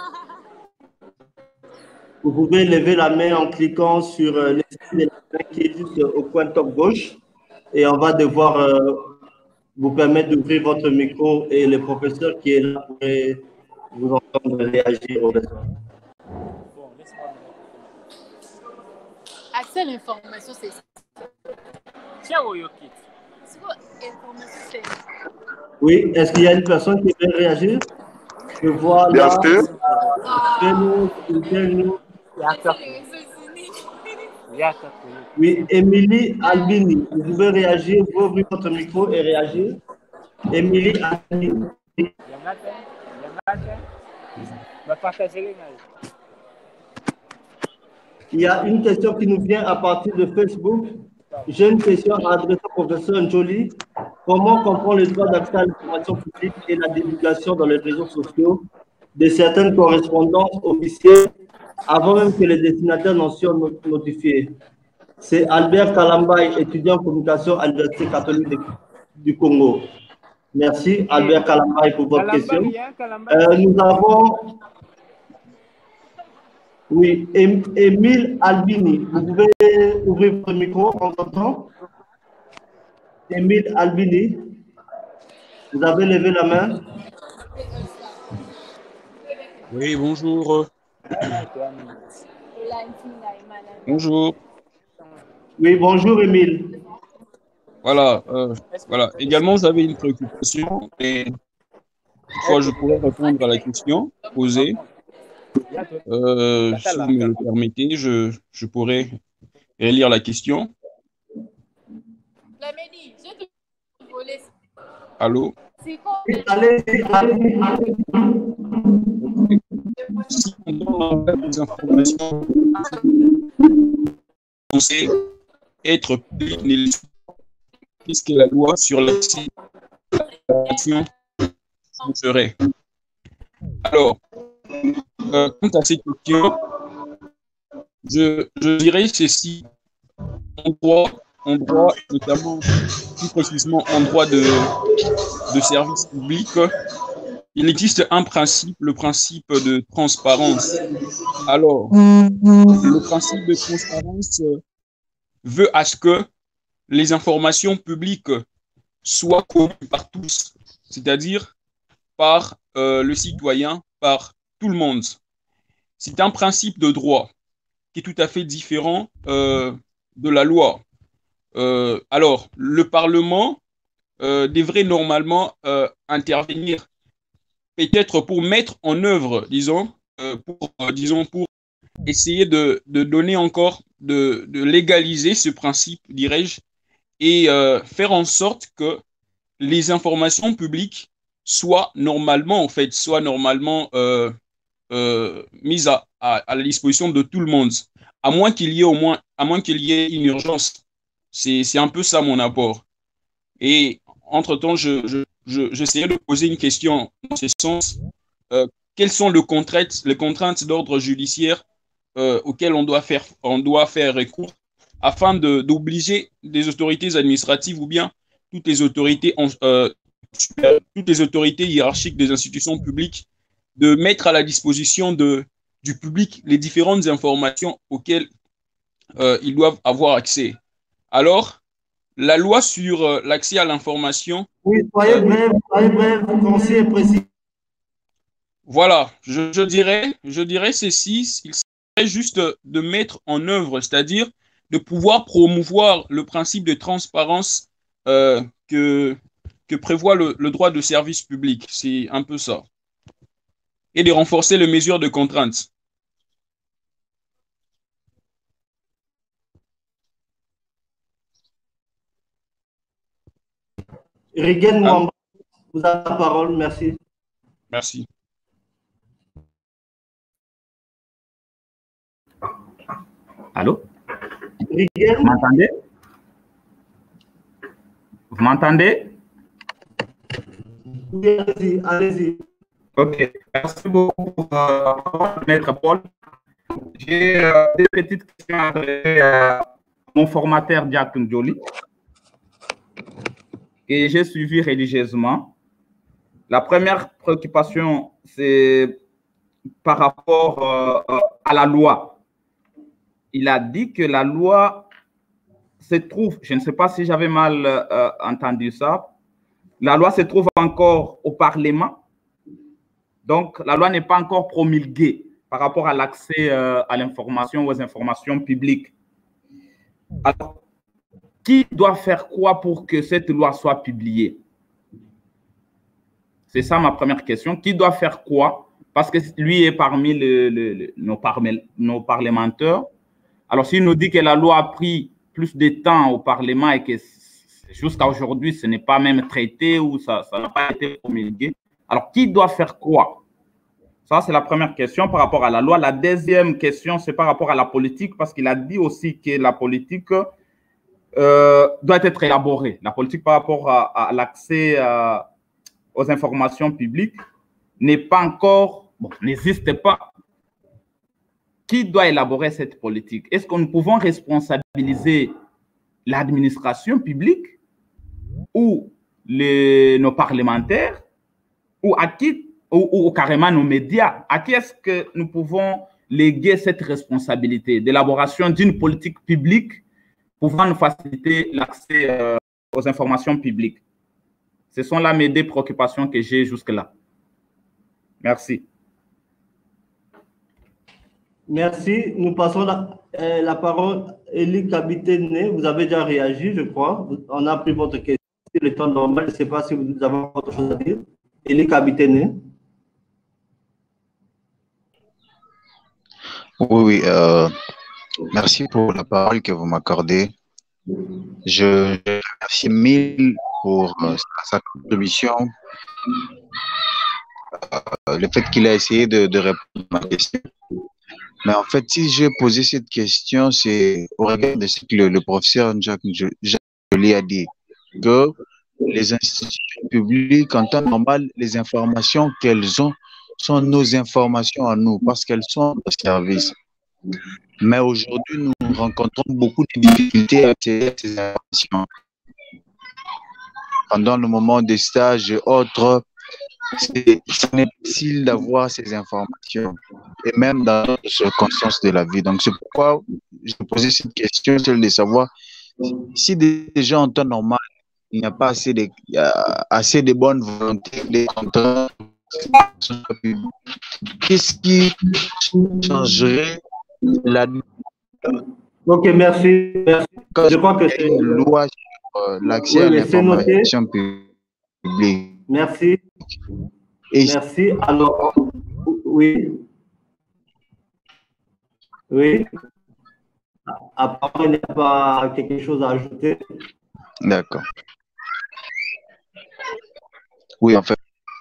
Vous pouvez lever la main en cliquant sur le signe qui est juste au coin top gauche et on va devoir euh, vous permettre d'ouvrir votre micro et le professeur qui est là pourrait vous entendre réagir au besoin. Accès à l'information, c'est ça. Oui, est-ce qu'il y a une personne qui veut réagir? Je vois là. Oui, Émilie Albini, vous pouvez réagir, vous pouvez ouvrir votre micro et réagir. Émilie Albini. Il y a une question qui nous vient à partir de Facebook. J'ai une question à adresser au professeur Joly. Comment comprendre le droit d'accès à l'information publique et la divulgation dans les réseaux sociaux de certaines correspondances officielles avant même que les destinataires n'en soient notifiés? C'est Albert Kalambay, étudiant en communication à l'Université catholique de, du Congo. Merci Albert Kalambay pour votre question. Euh, nous avons... Oui, Émile Albini, vous pouvez ouvrir votre micro en entendant? Émile Albini, vous avez levé la main? Oui, bonjour. Bonjour. Oui, bonjour Émile. Voilà, euh, voilà. Également, j'avais une préoccupation et je crois que je pourrais répondre à la question posée. Euh, si vous me le permettez, je, je pourrais relire la question. Allô? Allez, allez, allez. Si on donne des informations censées être publiques, qu'est-ce que la loi sur l'accès à l'information serait? Alors, Euh, quant à ces questions, je, je dirais ceci. En droit, en droit, notamment plus précisément en droit de, de service public, il existe un principe, le principe de transparence. Alors, le principe de transparence veut à ce que les informations publiques soient connues par tous, c'est-à-dire par euh, le citoyen, par tout le monde. C'est un principe de droit qui est tout à fait différent euh, de la loi. Euh, alors, le Parlement euh, devrait normalement euh, intervenir peut-être pour mettre en œuvre, disons, euh, pour, euh, disons, pour essayer de, de donner encore, de, de légaliser ce principe, dirais-je, et euh, faire en sorte que les informations publiques soient normalement, en fait, soient normalement euh, euh, mises à, à, à la disposition de tout le monde, à moins qu'il y ait au moins, à moins qu'il y ait une urgence. C'est, c'est un peu ça mon apport. Et entre-temps, je, je, je, j'essayais de poser une question dans ce sens. Euh, quelles sont les contraintes, les contraintes d'ordre judiciaire euh, auxquelles on doit faire, on doit faire recours afin de, d'obliger des autorités administratives ou bien toutes les autorités, euh, toutes les autorités hiérarchiques des institutions publiques de mettre à la disposition de, du public les différentes informations auxquelles euh, ils doivent avoir accès. Alors, la loi sur euh, l'accès à l'information. Oui, soyez bref, soyez bref, concis et précis. Voilà, je, je dirais, je dirais ceci, il serait juste de mettre en œuvre, c'est-à-dire de pouvoir promouvoir le principe de transparence euh, que, que prévoit le, le droit de service public. C'est un peu ça. Et de renforcer les mesures de contrainte. Rigen Mwamba, vous avez la parole, merci. Merci. Allô? Rigen? Vous m'entendez? Vous m'entendez? Oui, allez-y, allez-y. Ok, merci beaucoup pour euh, Maître Paul. J'ai euh, des petites questions à adresser à mon formateur Jack Njoli, et j'ai suivi religieusement. La première préoccupation, c'est par rapport euh, à la loi. Il a dit que la loi se trouve, je ne sais pas si j'avais mal euh, entendu ça, la loi se trouve encore au Parlement. Donc, la loi n'est pas encore promulguée par rapport à l'accès euh, à l'information, aux informations publiques. Alors, qui doit faire quoi pour que cette loi soit publiée? C'est ça ma première question. Qui doit faire quoi? Parce que lui est parmi le, le, le, nos, par, nos parlementaires. Alors, s'il nous dit que la loi a pris plus de temps au Parlement et que jusqu'à aujourd'hui, ce n'est pas même traité ou ça n'a pas été promulgué, alors qui doit faire quoi? Ça, c'est la première question par rapport à la loi. La deuxième question, c'est par rapport à la politique, parce qu'il a dit aussi que la politique euh, doit être élaborée. La politique par rapport à, à l'accès aux informations publiques n'est pas encore, bon, n'existe pas. Qui doit élaborer cette politique? Est-ce que nous pouvons responsabiliser l'administration publique ou les, nos parlementaires ou à qui, ou, ou carrément nos médias? À qui est-ce que nous pouvons léguer cette responsabilité d'élaboration d'une politique publique pouvant nous faciliter l'accès euh, aux informations publiques? Ce sont là mes deux préoccupations que j'ai jusque-là. Merci. Merci. Nous passons la, euh, la parole à Élie Kabitene. Vous avez déjà réagi, je crois. On a pris votre question. C'est le temps normal. Je ne sais pas si vous avez autre chose à dire. Élie Kabitene. Oui, oui. Euh, merci pour la parole que vous m'accordez. Je remercie mille pour euh, sa contribution. Euh, le fait qu'il a essayé de, de répondre à ma question. Mais en fait, si j'ai posé cette question, c'est au regard de ce que le, le professeur Jacques Njoli a dit, que les institutions publiques, en temps normal, les informations qu'elles ont sont nos informations à nous, parce qu'elles sont au service. Mais aujourd'hui, nous rencontrons beaucoup de difficultés à accéder à ces informations. Pendant le moment des stages et autres, c'est difficile d'avoir ces informations, et même dans les circonstances de la vie. Donc, c'est pourquoi je posais cette question, celle de savoir si déjà en temps normal, il n'y a pas assez de, il y a assez de bonne volonté, des contraintes, qu'est-ce qui changerait la Ok, merci. merci. Je crois que c'est une loi sur euh, l'accès Oui, à oui, c'est noté. l'information publique. Merci. Et Merci. Alors, oui. Oui. Apparemment, il n'y a pas quelque chose à ajouter. D'accord. Oui, en fait.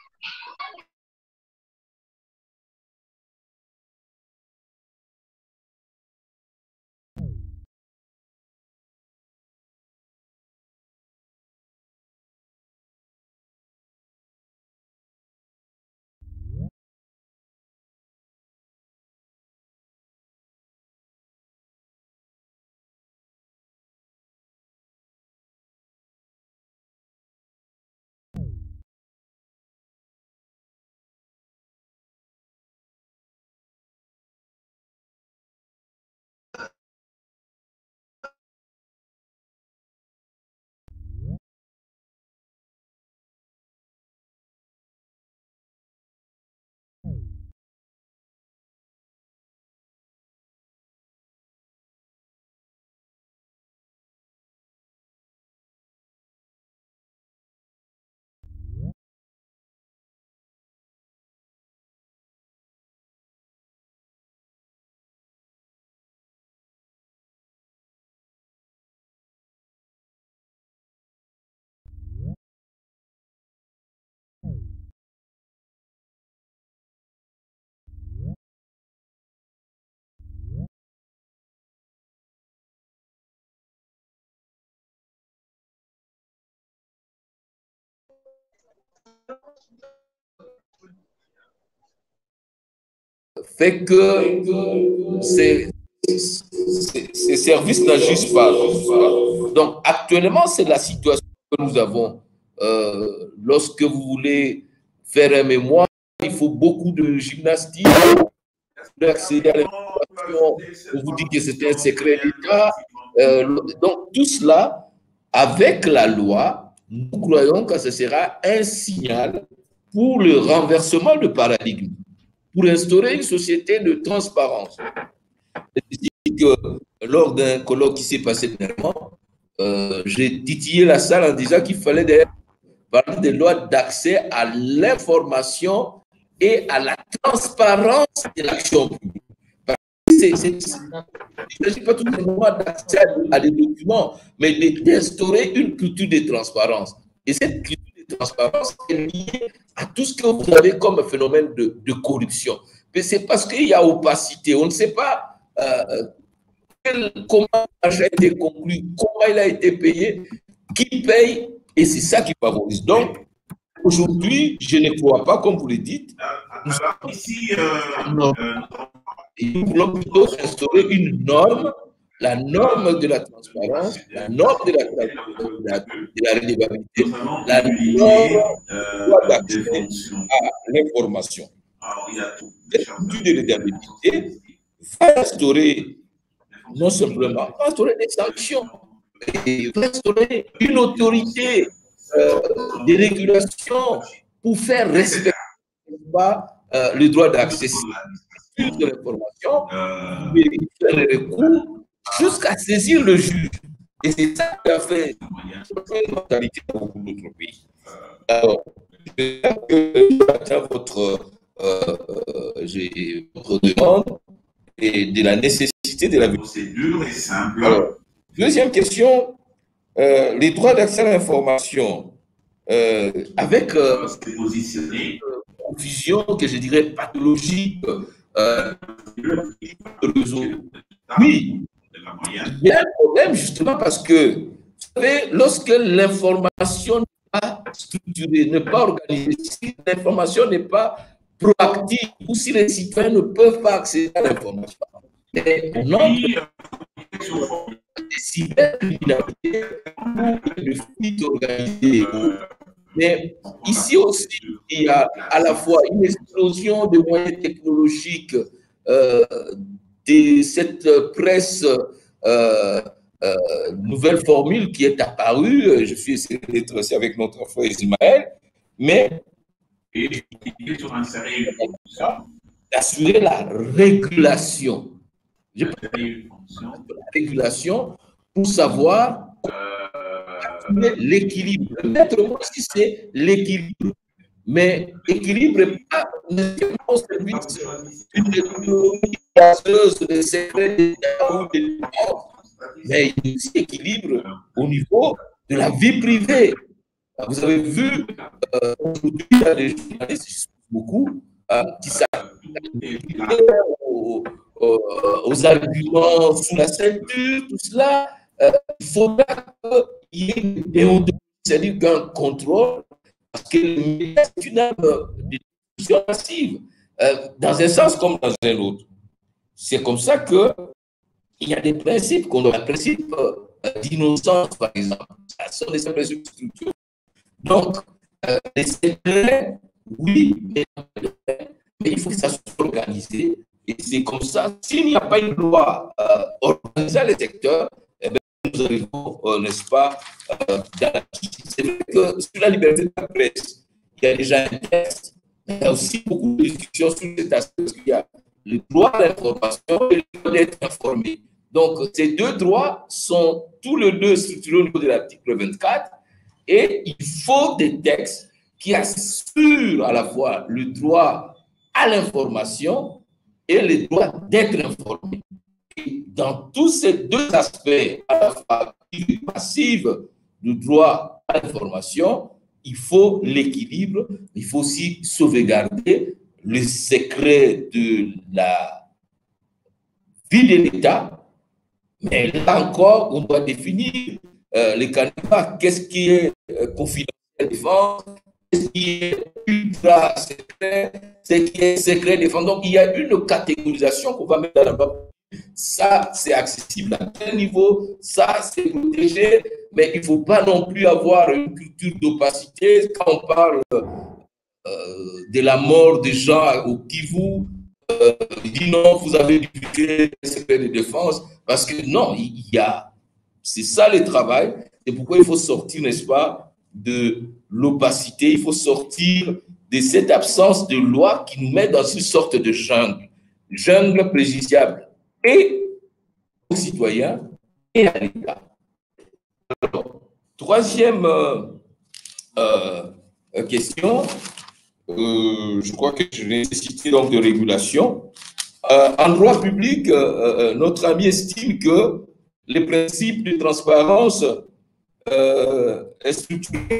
Fait que ces, ces services n'agissent pas. Donc, actuellement, c'est la situation que nous avons. Euh, lorsque vous voulez faire un mémoire, il faut beaucoup de gymnastique, d'accéder à l'information. On vous dit que c'est un secret d'État. Euh, donc, tout cela, avec la loi, nous croyons que ce sera un signal pour le renversement de paradigme, pour instaurer une société de transparence. Que, lors d'un colloque qui s'est passé dernièrement, euh, j'ai titillé la salle en disant qu'il fallait parler des lois d'accès à l'information et à la transparence de l'action publique. Il ne s'agit pas tout simplement d'accès à des documents, mais d'instaurer une culture de transparence. Et cette culture de transparence est liée à tout ce que vous avez comme phénomène de, de corruption. Mais c'est parce qu'il y a opacité. On ne sait pas euh, quel, comment l'achat a été conclu, comment il a été payé, qui paye, et c'est ça qui favorise. Donc, aujourd'hui, je ne crois pas, comme vous le dites, nous sommes ici, euh, et nous voulons plutôt instaurer une norme, la norme de la transparence, la norme de la, de la, de la redevabilité, la norme d'accès à l'information. Cette culture de redevabilité va instaurer, non simplement, va instaurer des sanctions, et va instaurer une autorité euh, de régulation pour faire respecter euh, le droit d'accès de l'information, et faire le recours jusqu'à saisir le juge. Et c'est ça qui a fait une mentalité dans beaucoup d'autres pays. Alors, j'attends votre, euh, votre demande et de la nécessité de la procédure est simple. Alors, deuxième question, euh, les droits d'accès à l'information, euh, avec euh, une confusion que je dirais pathologique, euh, oui, il y a un problème justement parce que, vous savez, lorsque l'information n'est pas structurée, n'est pas organisée, si l'information n'est pas proactive ou si les citoyens ne peuvent pas accéder à l'information, on entre des cybercriminalités ou de fuites organisées Mais ici aussi, il y a à la fois une explosion de moyens technologiques, euh, de cette presse euh, euh, nouvelle formule qui est apparue. Je suis essayé d'être aussi avec notre frère Ismaël, mais d'assurer la régulation. Je parle de la régulation pour savoir l'équilibre. Peut-être moi aussi c'est l'équilibre. Mais équilibre n'est pas nécessairement au service d'une économie gazeuse des secrets d'État ou des morts, mais il y a aussi équilibre au niveau de la vie privée. Vous avez vu, euh, aujourd'hui, il y a des journalistes, beaucoup, hein, qui s'attachent aux, aux, aux arguments sous la ceinture, tout cela. Euh, il faudra qu'il y ait une déontologie, c'est-à-dire qu'un contrôle. Parce que c'est une arme de destruction massive, euh, dans un sens comme dans un autre. C'est comme ça qu'il y a des principes, qu'on a un principe euh, d'innocence, par exemple. Ça sont des principes structurels. Donc, euh, les secrets, oui, mais, mais il faut que ça soit organisé. Et c'est comme ça, s'il n'y a pas une loi euh, organisant les secteurs, eh bien, nous arrivons, euh, n'est-ce pas, euh, dans la justice. C'est vrai que sur la liberté de la presse, il y a déjà un texte, mais il y a aussi beaucoup de discussions sur cet aspect, parce qu'il y a le droit à l'information et le droit d'être informé. Donc, ces deux droits sont tous les deux structurés au niveau de l'article vingt-quatre, et il faut des textes qui assurent à la fois le droit à l'information et le droit d'être informé. Dans tous ces deux aspects, à la fois passive du droit à l'information, il faut l'équilibre, il faut aussi sauvegarder le secret de la vie de l'État. Mais là encore, on doit définir euh, les canevas. Qu'est-ce qui est euh, confidentiel défense, qu'est-ce qui est ultra secret, ce qui est secret défense. Donc, il y a une catégorisation qu'on va mettre dans la loi. Ça, c'est accessible à tel niveau, ça, c'est protégé, mais il ne faut pas non plus avoir une culture d'opacité. Quand on parle euh, de la mort des gens au Kivu, euh, il dit non, vous avez divulgué le secret de défense, parce que non, il y a, c'est ça le travail, c'est pourquoi il faut sortir, n'est-ce pas, de l'opacité, il faut sortir de cette absence de loi qui nous met dans une sorte de jungle, jungle préjudiciable. Et aux citoyens et à l'État. Troisième euh, euh, question, euh, je crois que je vais nécessiter donc de régulation. Euh, en droit public, euh, notre ami estime que les principes de transparence euh, est structuré.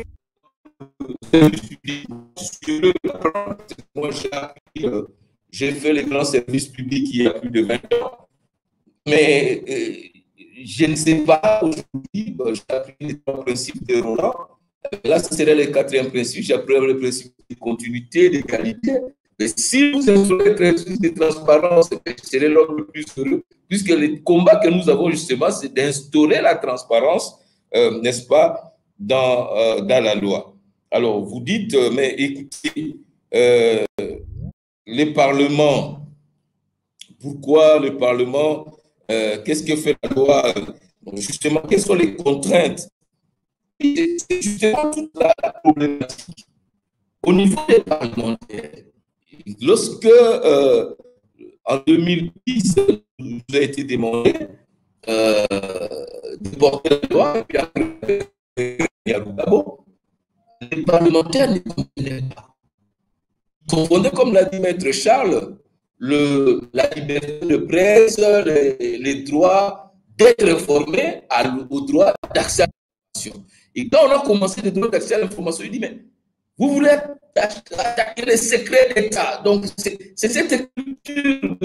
Moi, j'ai appris, euh, j'ai fait les grands services publics il y a plus de vingt ans. Mais euh, je ne sais pas aujourd'hui, j'ai appris les trois principes de Roland. Là, ce serait le quatrième principe. J'ai appris le principe de continuité, de qualité. Mais si vous instaurez le principe de transparence, ce serait l'homme le plus heureux, puisque le combat que nous avons justement, c'est d'instaurer la transparence, euh, n'est-ce pas, dans, euh, dans la loi. Alors, vous dites, euh, mais écoutez, euh, les parlements, pourquoi le Parlement Euh, qu'est-ce que fait la loi? Justement, quelles sont les contraintes? C'est justement toute la, la problématique. Au niveau des parlementaires, lorsque, euh, en deux mille dix, il nous a été demandé euh, de porter la loi, et puis après, il y a le Gabon, les parlementaires ne comprenaient pas. Ils confondaient, comme l'a dit Maître Charles, Le, la liberté de presse, les, les droits d'être informé à, au droit d'accès à l'information. Et quand on a commencé le droit d'accès à l'information, il dit, mais vous voulez attaquer les secrets d'État. Donc, c'est cette culture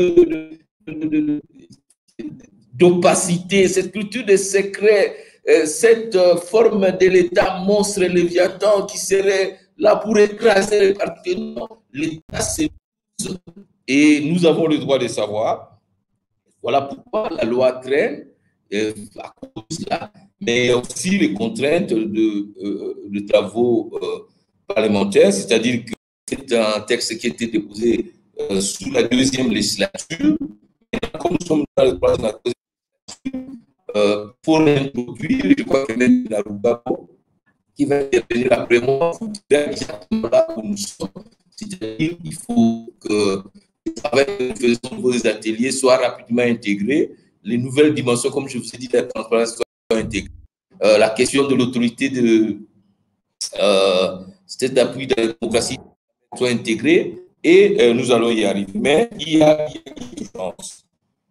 d'opacité, cette culture de secret, euh, cette euh, forme de l'État monstre léviathan qui serait là pour écraser les partis. Non, l'État, c'est et nous avons le droit de savoir. Voilà pourquoi la loi traîne euh, à cause de cela, mais aussi les contraintes de, euh, de travaux euh, parlementaire, c'est-à-dire que c'est un texte qui a été déposé euh, sous la deuxième législature. Et comme nous sommes dans le droit de la deuxième législature, euh, pour l'introduire, je crois que même la Rugabo, qui va intervenir après moi, vous direz exactement là où nous sommes. C'est-à-dire qu'il faut que le travail que nous faisons au niveau des ateliers soit rapidement intégré, les nouvelles dimensions, comme je vous ai dit, la transparence soit intégrée. Euh, la question de l'autorité de euh, c'est d'appui de la démocratie soit intégrée et euh, nous allons y arriver. Mais il y a, il y a une différence.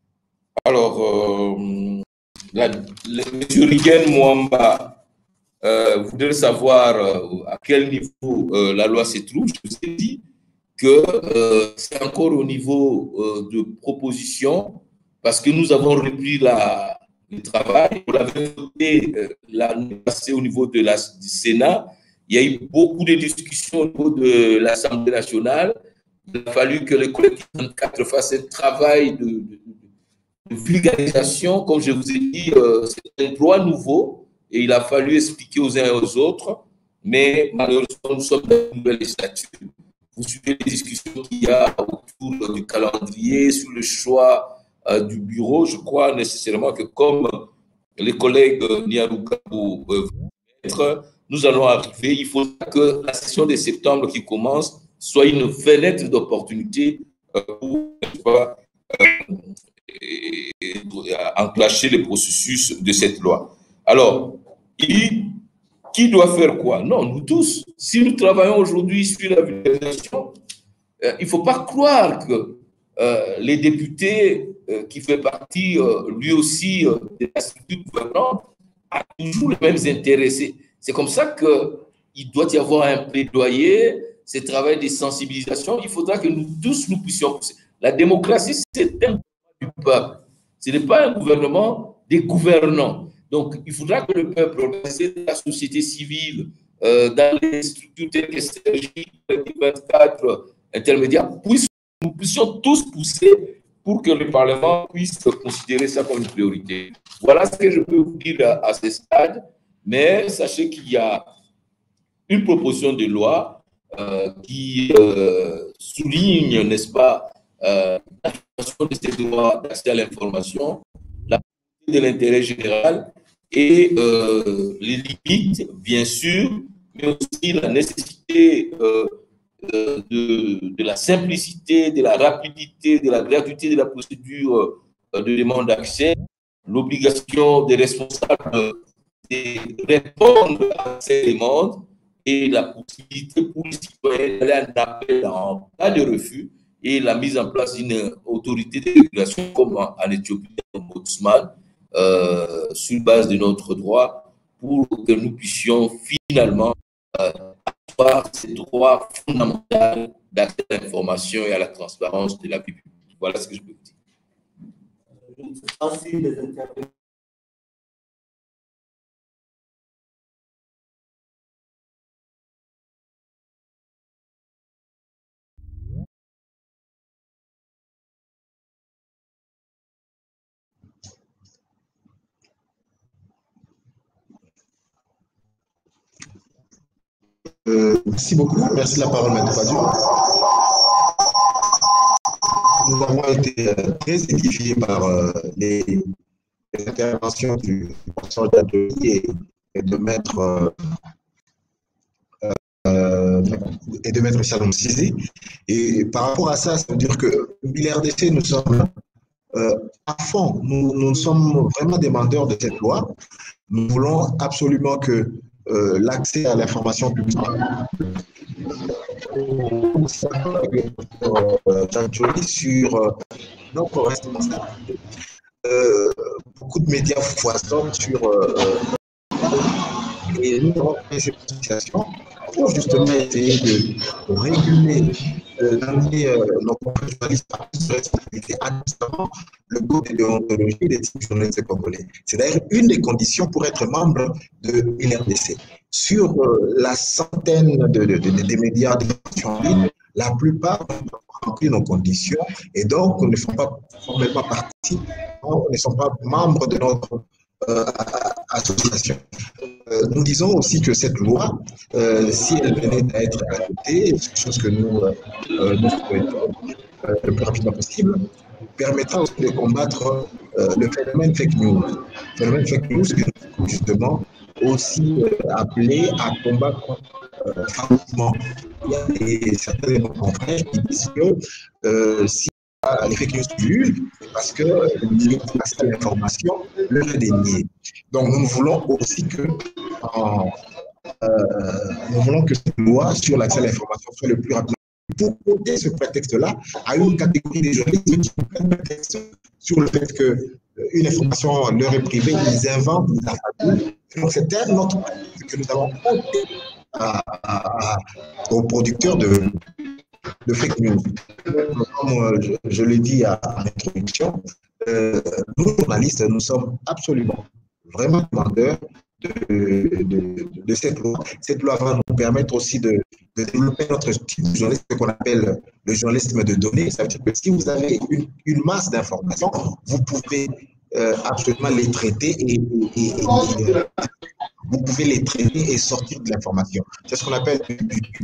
Alors, euh, la, le, M. Rigen Mwamba euh, voudrait savoir euh, à quel niveau euh, la loi se trouve. Je vous ai dit que euh, c'est encore au niveau euh, de proposition parce que nous avons repris la le travail, on l'avait voté euh, l'année passée au niveau de la, du Sénat. Il y a eu beaucoup de discussions au niveau de l'Assemblée nationale. Il a fallu que le collectif vingt-quatre fasse un travail de, de, de vulgarisation. Comme je vous ai dit, euh, c'est un droit nouveau et il a fallu expliquer aux uns et aux autres. Mais malheureusement, nous sommes dans une nouvelle législature. Vous suivez les discussions qu'il y a autour du calendrier, sur le choix Euh, du bureau. Je crois nécessairement que comme les collègues euh, Niarugabo euh, nous allons arriver, il faut que la session de septembre qui commence soit une fenêtre d'opportunité euh, pour euh, et, et, et, enclencher le processus de cette loi. Alors, il, qui doit faire quoi? Non, nous tous. Si nous travaillons aujourd'hui sur la vulgarisation, euh, il ne faut pas croire que euh, les députés euh, qui fait partie, euh, lui aussi, euh, de la structure gouvernante, a toujours les mêmes intéressés. C'est comme ça qu'il doit y avoir un plaidoyer, ce travail de sensibilisation. Il faudra que nous tous, nous puissions pousser. La démocratie, c'est un gouvernement du peuple. Ce n'est pas un gouvernement des gouvernants. Donc, il faudra que le peuple, organisé dans la société civile, euh, dans les structures telles que S R J, vingt-quatre, intermédiaires, puisse, nous puissions tous pousser pour que le Parlement puisse considérer ça comme une priorité. Voilà ce que je peux vous dire à, à ce stade, mais sachez qu'il y a une proposition de loi euh, qui euh, souligne, n'est-ce pas, euh, la création de ces droits d'accès à l'information, la de l'intérêt général et euh, les limites, bien sûr, mais aussi la nécessité euh, de, de la simplicité, de la rapidité, de la gratuité de la procédure de demande d'accès, l'obligation des responsables de répondre à ces demandes et la possibilité pour les citoyens d'aller en appel en cas de refus et la mise en place d'une autorité de régulation comme en, en Éthiopie, comme Ombudsman, euh, sur base de notre droit, pour que nous puissions finalement euh, avoir ce droit fondamental d'accès à l'information et à la transparence de la vie publique. Voilà ce que je peux vous dire. Euh, merci beaucoup. Merci, la parole, M. Badiou. Nous avons été euh, très édifiés par euh, les, les interventions du professeur Dadoli et, et de maître euh, euh, et de maître Salom Sizé. Et par rapport à ça, ça veut dire que l'I R D C, nous sommes euh, à fond. Nous, nous sommes vraiment demandeurs de cette loi. Nous voulons absolument que Euh, l'accès à l'information publique. Euh, sur euh, notre responsabilité. Euh, beaucoup de médias foisonnent sur euh, et nous avons fait cette association pour justement essayer de réguler, euh, d'amener euh, nos professionnalistes à plus de responsabilité, à notamment le code de déontologie des journalistes congolais. C'est d'ailleurs une des conditions pour être membre de l'I R D C. Sur euh, la centaine de, de, de, de médias d'information en ligne, la plupart ont rempli nos conditions et donc ne font pas, forment pas partie, ne sont pas membres de notre euh, association. Euh, nous disons aussi que cette loi, euh, si elle venait à être adoptée, chose que nous, euh, nous souhaitons euh, le plus rapidement possible, permettra aussi de combattre euh, le phénomène fake news. Le phénomène fake news, justement, aussi euh, appelé à combattre euh, farouchement. Il y a des, certains de nos confrères qui disent que euh, si les fake news pullulent, c'est parce que l'accès à l'information leur est dénié. Donc nous voulons aussi que en, euh, nous voulons que cette loi sur l'accès à l'information soit le plus rapide. Pour ôter ce prétexte-là à une catégorie des journalistes qui prennent prétexte sur le fait qu'une information leur est privée, ils inventent, ils affabulent. Donc c'est un autre prétexte que nous allons ôter à, à, à, aux producteurs de, de fake news. Comme je, je l'ai dit à, à l'introduction, euh, nous journalistes, nous sommes absolument vraiment demandeurs de, de, de cette loi. Cette loi va nous permettre aussi de, de développer notre type de journalisme qu'on appelle le journalisme de données. Ça veut dire que si vous avez une, une masse d'informations, vous pouvez euh, absolument les traiter et, et, et, et euh, vous pouvez les traiter et sortir de l'information. C'est ce qu'on appelle du, du, du,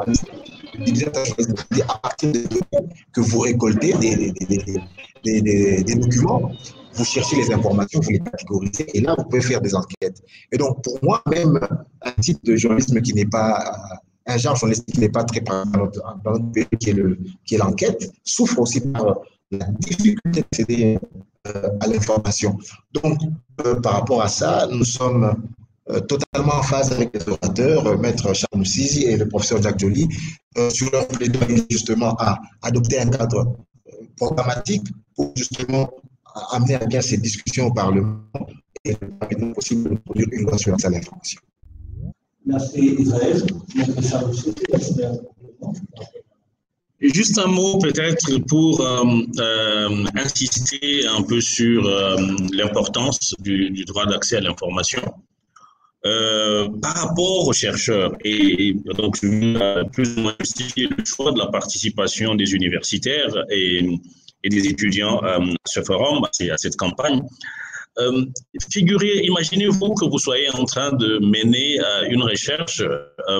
du, du à partir des données que vous récoltez, des, des, des, des, des, des documents, vous cherchez les informations, vous les catégorisez, et là, vous pouvez faire des enquêtes. Et donc, pour moi, même un type de journalisme qui n'est pas, un genre journalistique qui n'est pas très présent dans notre, dans notre pays, qui est, le, qui est l'enquête, souffre aussi par la difficulté d'accéder euh, à l'information. Donc, euh, par rapport à ça, nous sommes euh, totalement en phase avec les orateurs, euh, Maître Charles Moussizi et le professeur Jack Joly, euh, sur leur plaidoyer justement à adopter un cadre euh, programmatique pour justement amener à bien ces discussions au Parlement et permettre possible de produire une loi sur l'accès à l'information. Merci Israël. Juste un mot peut-être pour euh, euh, insister un peu sur euh, l'importance du, du droit d'accès à l'information. Euh, par rapport aux chercheurs, et, et donc je vais plus ou moins justifier le choix de la participation des universitaires et et des étudiants euh, à ce forum, à cette campagne. Euh, figurez, imaginez-vous que vous soyez en train de mener euh, une recherche euh,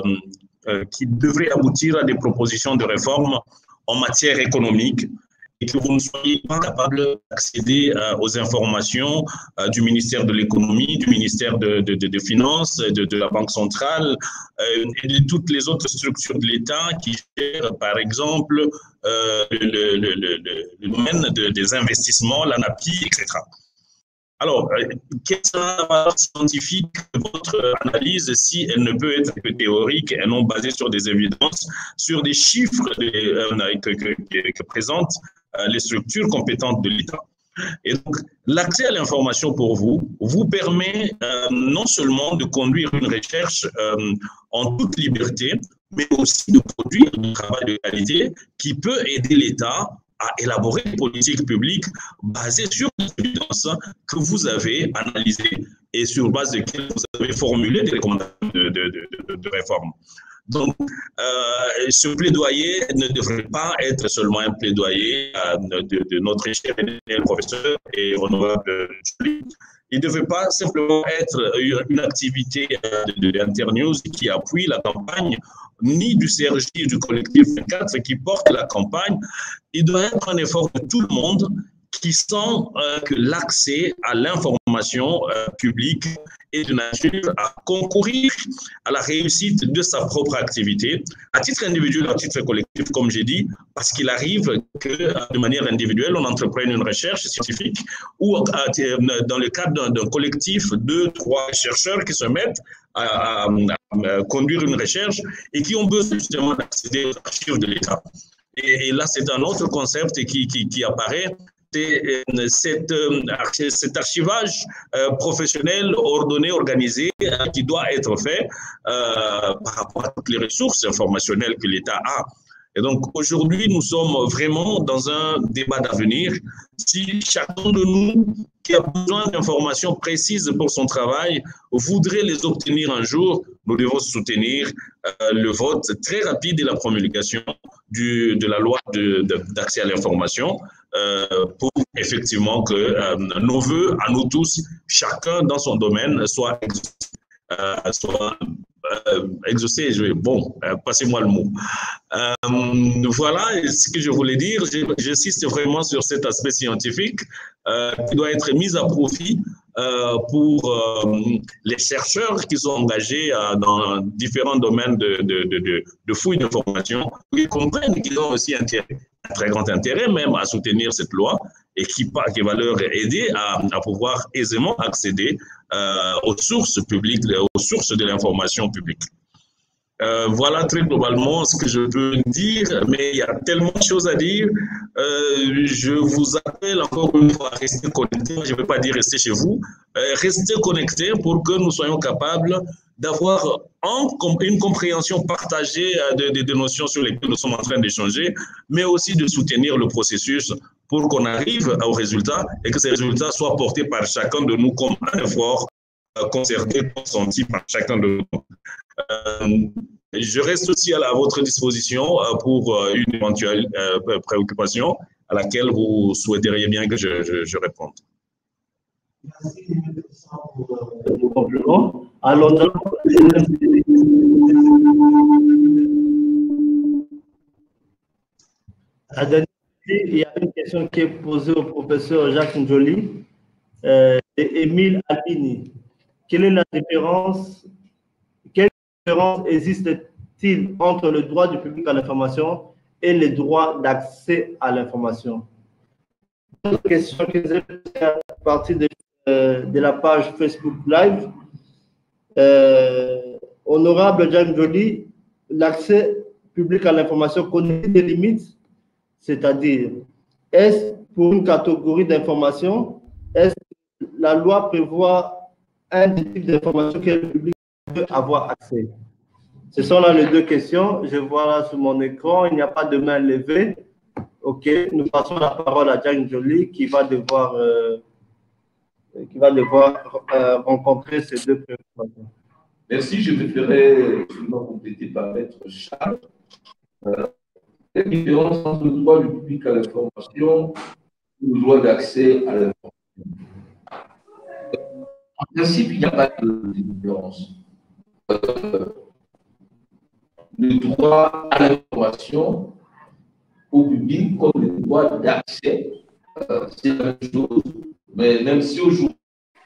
euh, qui devrait aboutir à des propositions de réforme en matière économique et que vous ne soyez pas capable d'accéder euh, aux informations euh, du ministère de l'économie, du ministère de, de, de, de Finances, de, de la Banque centrale euh, et de toutes les autres structures de l'État qui gèrent, par exemple, euh, le, le, le, le domaine de, des investissements, l'ANAPI, et cetera. Alors, euh, quelle sera la valeur scientifique de votre analyse si elle ne peut être que théorique et non basée sur des évidences, sur des chiffres de, euh, que, que, que présentent euh, les structures compétentes de l'État? Et donc, l'accès à l'information pour vous vous permet euh, non seulement de conduire une recherche euh, en toute liberté, mais aussi de produire du travail de qualité qui peut aider l'État à élaborer des politiques publiques basées sur les évidences que vous avez analysées et sur base desquelles vous avez formulé des recommandations de, de, de, de réforme. Donc, euh, ce plaidoyer ne devrait pas être seulement un plaidoyer euh, de, de notre cher professeur et honorable Joly. Il ne devait pas simplement être une activité d'Internews qui appuie la campagne, ni du C R J du collectif vingt-quatre qui porte la campagne. Il doit être un effort de tout le monde qui sent euh, que l'accès à l'information euh, publique est de nature à concourir à la réussite de sa propre activité, à titre individuel, à titre collectif, comme j'ai dit, parce qu'il arrive que de manière individuelle, on entreprenne une recherche scientifique ou euh, dans le cadre d'un collectif, deux, trois chercheurs qui se mettent à, à, à conduire une recherche et qui ont besoin justement d'accéder aux archives de l'État. Et, et là, c'est un autre concept qui, qui, qui apparaît. C'est cet archivage euh, professionnel, ordonné, organisé, euh, qui doit être fait euh, par rapport à toutes les ressources informationnelles que l'État a. Et donc aujourd'hui, nous sommes vraiment dans un débat d'avenir. Si chacun de nous qui a besoin d'informations précises pour son travail voudrait les obtenir un jour, nous devons soutenir euh, le vote très rapide et la promulgation du, de la loi d'accès à l'information. Euh, pour effectivement que euh, nos voeux à nous tous, chacun dans son domaine, soient euh, soit euh, exaucé. Je, bon, euh, passez-moi le mot. Euh, voilà ce que je voulais dire. J'insiste vraiment sur cet aspect scientifique euh, qui doit être mis à profit euh, pour euh, les chercheurs qui sont engagés euh, dans différents domaines de, de, de, de, de fouilles d'informations. Ils comprennent qu'ils ont aussi intérêt, un très grand intérêt même à soutenir cette loi et qui, qui va leur aider à, à pouvoir aisément accéder euh, aux sources publiques, aux sources de l'information publique. Euh, voilà très globalement ce que je peux dire, mais il y a tellement de choses à dire. Euh, je vous appelle encore une fois à rester connectés. Je ne veux pas dire rester chez vous. Euh, restez connectés pour que nous soyons capables d'avoir une compréhension partagée de, de, de notions sur lesquelles nous sommes en train d'échanger, mais aussi de soutenir le processus pour qu'on arrive au résultat et que ces résultats soient portés par chacun de nous comme un effort euh, concerté, consenti par chacun de nous. Euh, je reste aussi à, la, à votre disposition euh, pour euh, une éventuelle euh, préoccupation à laquelle vous souhaiteriez bien que je, je, je réponde. Merci pour vos compliments. Alors, à dernière, il y a une question qui est posée au professeur Jacques Njoli euh, et Émile Albini. Quelle est la différence? Quelle différence existe-t-il entre le droit du public à l'information et le droit d'accès à l'information? Une question qui est à partir de, euh, de la page Facebook Live. Euh, honorable Jacques Njoli, l'accès public à l'information connaît des limites, c'est-à-dire, est-ce pour une catégorie d'information, est-ce que la loi prévoit un type d'information que le public peut avoir accès? Ce sont là les deux questions. Je vois là sur mon écran, il n'y a pas de main levée. OK, nous passons la parole à Jacques Njoli qui va devoir, euh, qui va devoir euh, rencontrer ces deux préoccupations. Merci, je me ferai seulement compléter par Maître Charles. Euh, quelle différence entre le droit du public à l'information et le droit d'accès à l'information? En principe, il n'y a pas de différence. Euh, le droit à l'information au public comme le droit d'accès, euh, c'est la même chose, mais même si aujourd'hui,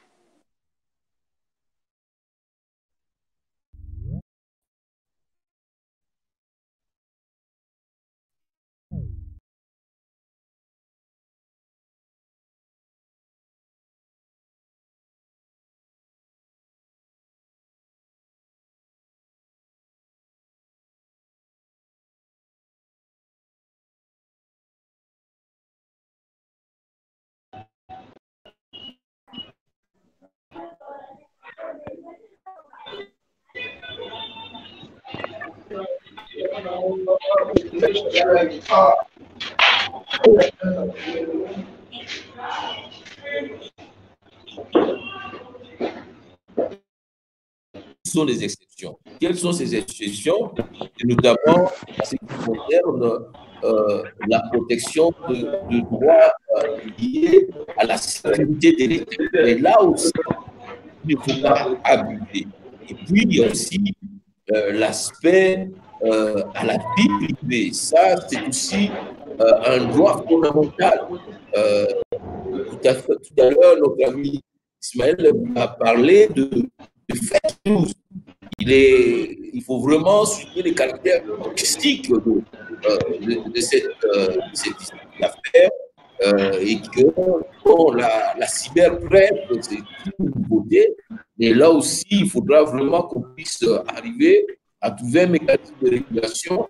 sont les exceptions. Quelles sont ces exceptions? Et notamment en ce qui concerne euh, la protection de, de droits euh, liés à la sécurité des lecteurs. Et là aussi, il ne faut pas abuser. Et puis, il y a aussi euh, l'aspect euh, à la vie privée. Ça, c'est aussi euh, un droit fondamental. Euh, tout à, tout à l'heure, notre ami Ismaël a parlé de, de fake news. Il, est, il faut vraiment suivre les caractères artistiques de, euh, de, de cette, euh, de cette affaire euh, et que bon, la, la cyberpresse, c'est une nouveauté, mais là aussi, il faudra vraiment qu'on puisse arriver à trouver un mécanisme de régulation,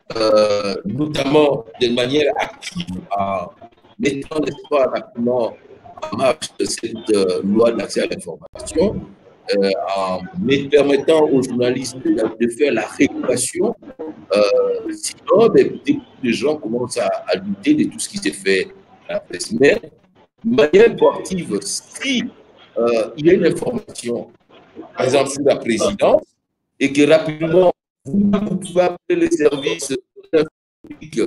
euh, notamment de manière active en mettant l'espoir rapidement en marche de cette euh, loi d'accès à l'information. Euh, en permettant aux journalistes de, de faire la régulation. Euh, sinon, ben, les gens commencent à, à douter de tout ce qui s'est fait à la presse. Mais de manière proactive, si euh, il y a une information, par exemple sur la présidence, et que rapidement, vous, vous pouvez appeler les services publics,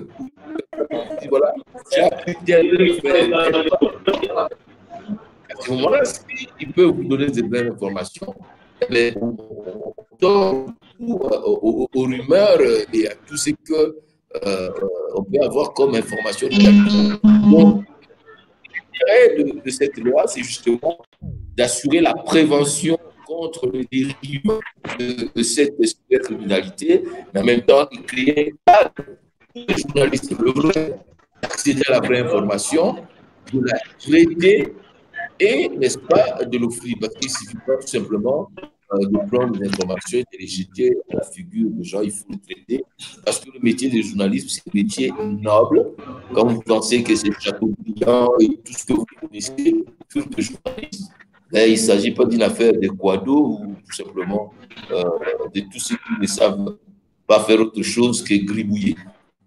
voilà, j'ai appris tel fait. À ce moment-là, il peut vous donner des bonnes informations. mais on, on tord aux, aux rumeurs et à tout ce que euh, on peut avoir comme information. Donc, l'intérêt de, de cette loi, c'est justement d'assurer la prévention contre le dérive de, de cette cybercriminalité, mais en même temps de créer un cadre pour les journalistes veulent accéder à la vraie information, de la traiter et, n'est-ce pas, de l'offrir. Parce qu'il ne suffit pas tout simplement euh, de prendre des informations et de les jeter à la figure des gens, il faut les traiter. Parce que le métier de journalisme, c'est un métier noble. Quand vous pensez que c'est Chateaubriand et tout ce que vous connaissez, tout le journaliste, il ne s'agit pas d'une affaire de quado ou tout simplement euh, de tous ceux qui ne savent pas faire autre chose que gribouiller.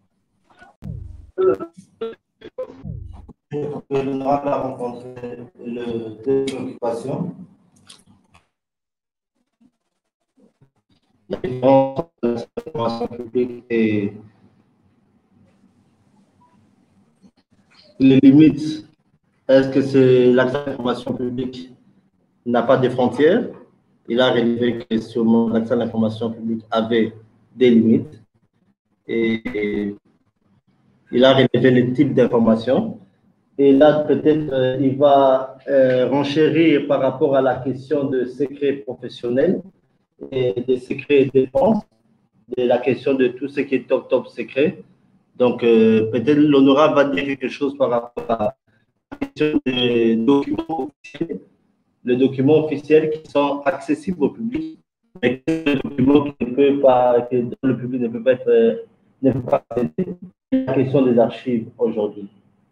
On aura rencontré le préoccupation. La différence entre l'information publique et les limites. Est-ce que c'est l'accès à l'information publique n'a pas de frontières? Il a révélé que sûrement l'accès à l'information publique avait des limites et il a révélé le type d'information. Et là, peut-être, euh, il va euh, renchérir par rapport à la question de secret professionnel et des secrets de défense, de la question de tout ce qui est top, top secret. Donc, euh, peut-être l'honorable va dire quelque chose par rapport à la question des documents officiels, les documents officiels qui sont accessibles au public, mais que les documents qui ne peuvent pas, que le public ne peut pas être, euh, ne peut pas accéder. La question des archives aujourd'hui.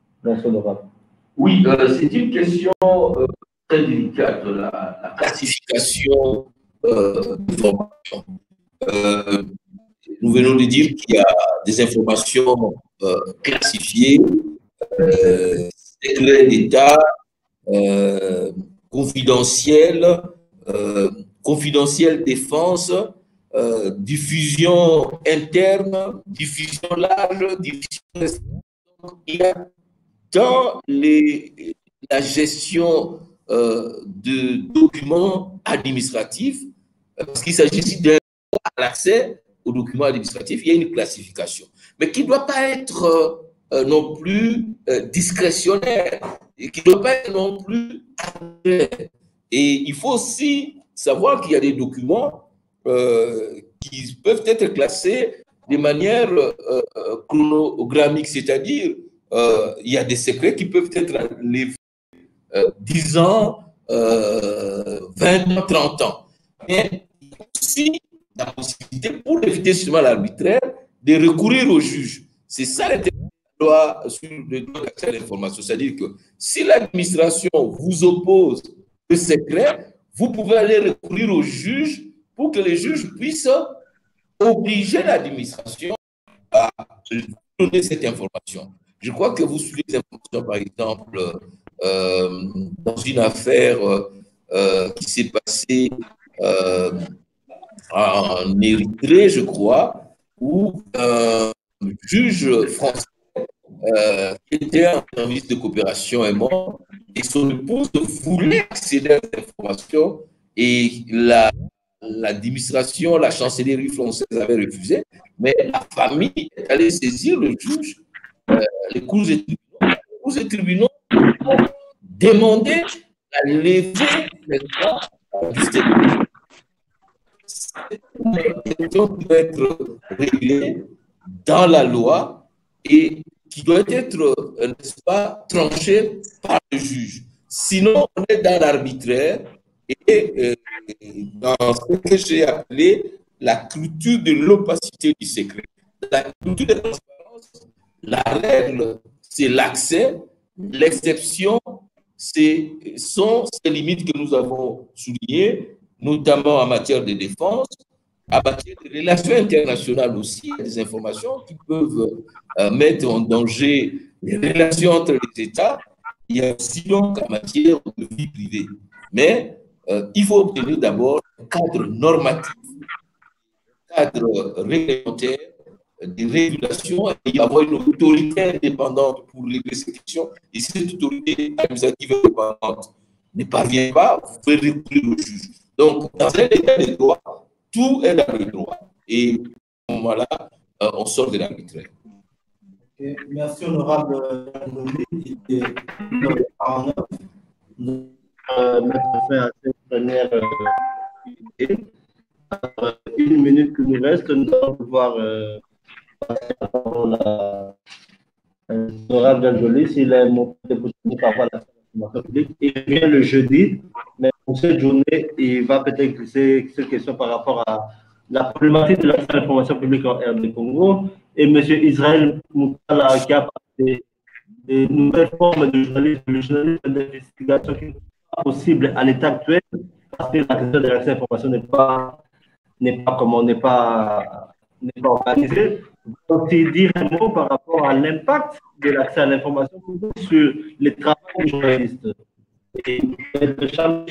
Oui, euh, c'est une question euh, très délicate, la, la classification euh, d'informations. Euh, nous venons de dire qu'il y a des informations euh, classifiées, euh, secrets d'État, euh, confidentielles, euh, confidentielles défense, euh, diffusion interne, diffusion large, diffusion. Il y a dans les, la gestion euh, de documents administratifs, parce qu'il s'agit ici d'un accès aux documents administratifs, il y a une classification, mais qui ne doit pas être euh, non plus euh, discrétionnaire, et qui ne doit pas être non plus arbitraire. Et il faut aussi savoir qu'il y a des documents euh, qui peuvent être classés de manière euh, chronogrammique, c'est-à-dire euh, il y a des secrets qui peuvent être enlevés euh, dix ans, euh, vingt ans, trente ans. Mais il y a aussi la possibilité, pour éviter seulement l'arbitraire, de recourir au juge. C'est ça l'intérêt de la loi sur le droit d'accès à l'information. C'est-à-dire que si l'administration vous oppose le secret, vous pouvez aller recourir au juge pour que les juges puissent obliger l'administration à donner cette information. Je crois que vous suivez des informations, par exemple, euh, dans une affaire euh, qui s'est passée euh, en Érythrée, je crois, où un juge français euh, qui était en service de coopération est mort et son épouse voulait accéder à cette information et la l'administration, la chancellerie française avait refusé, mais la famille est allée saisir le juge, euh, les cours et tribunaux. Les cours et tribunaux ont demandé la levée du statut. C'est une question qui doit être réglée dans la loi et qui doit être, n'est-ce pas, tranchée par le juge. Sinon, on est dans l'arbitraire et euh, dans ce que j'ai appelé la culture de l'opacité du secret. La culture de la transparence, la règle, c'est l'accès, l'exception, c'est sont ces limites que nous avons soulignées, notamment en matière de défense, en matière de relations internationales aussi, il y a des informations qui peuvent euh, mettre en danger les relations entre les États. Il y a aussi donc en matière de vie privée. Mais Euh, il faut obtenir d'abord un cadre normatif, un cadre réglementaire, des régulations, et avoir une autorité indépendante pour régler ces questions. Et si cette autorité administrative indépendante ne parvient pas, vous pouvez recourir au juge. Donc, dans un état de droit, tout est dans le droit. Et à ce moment-là, euh, on sort de l'arbitraire. Okay. Merci, honorable. Nous allons mettre fin à cette première idée. Euh, une minute qui nous reste, nous allons pouvoir euh, passer la parole à l'honorable Djadjoli s'il a un mot de possibilité par rapport à l'information publique. Il vient le jeudi, mais pour cette journée, il va peut-être glisser cette question par rapport à la problématique de l'accès à l'information publique en R D Congo. Et M. Israël Moukala qui a parlé des nouvelles formes de journalisme, le journalisme d'investigation qui n'est pas possible à l'état actuel, parce que la question de l'accès à l'information n'est pas, n'est pas, comment, n'est pas, n'est pas organisée. Donc, il dire un mot par rapport à l'impact de l'accès à l'information sur les travaux des journalistes. Et le Charles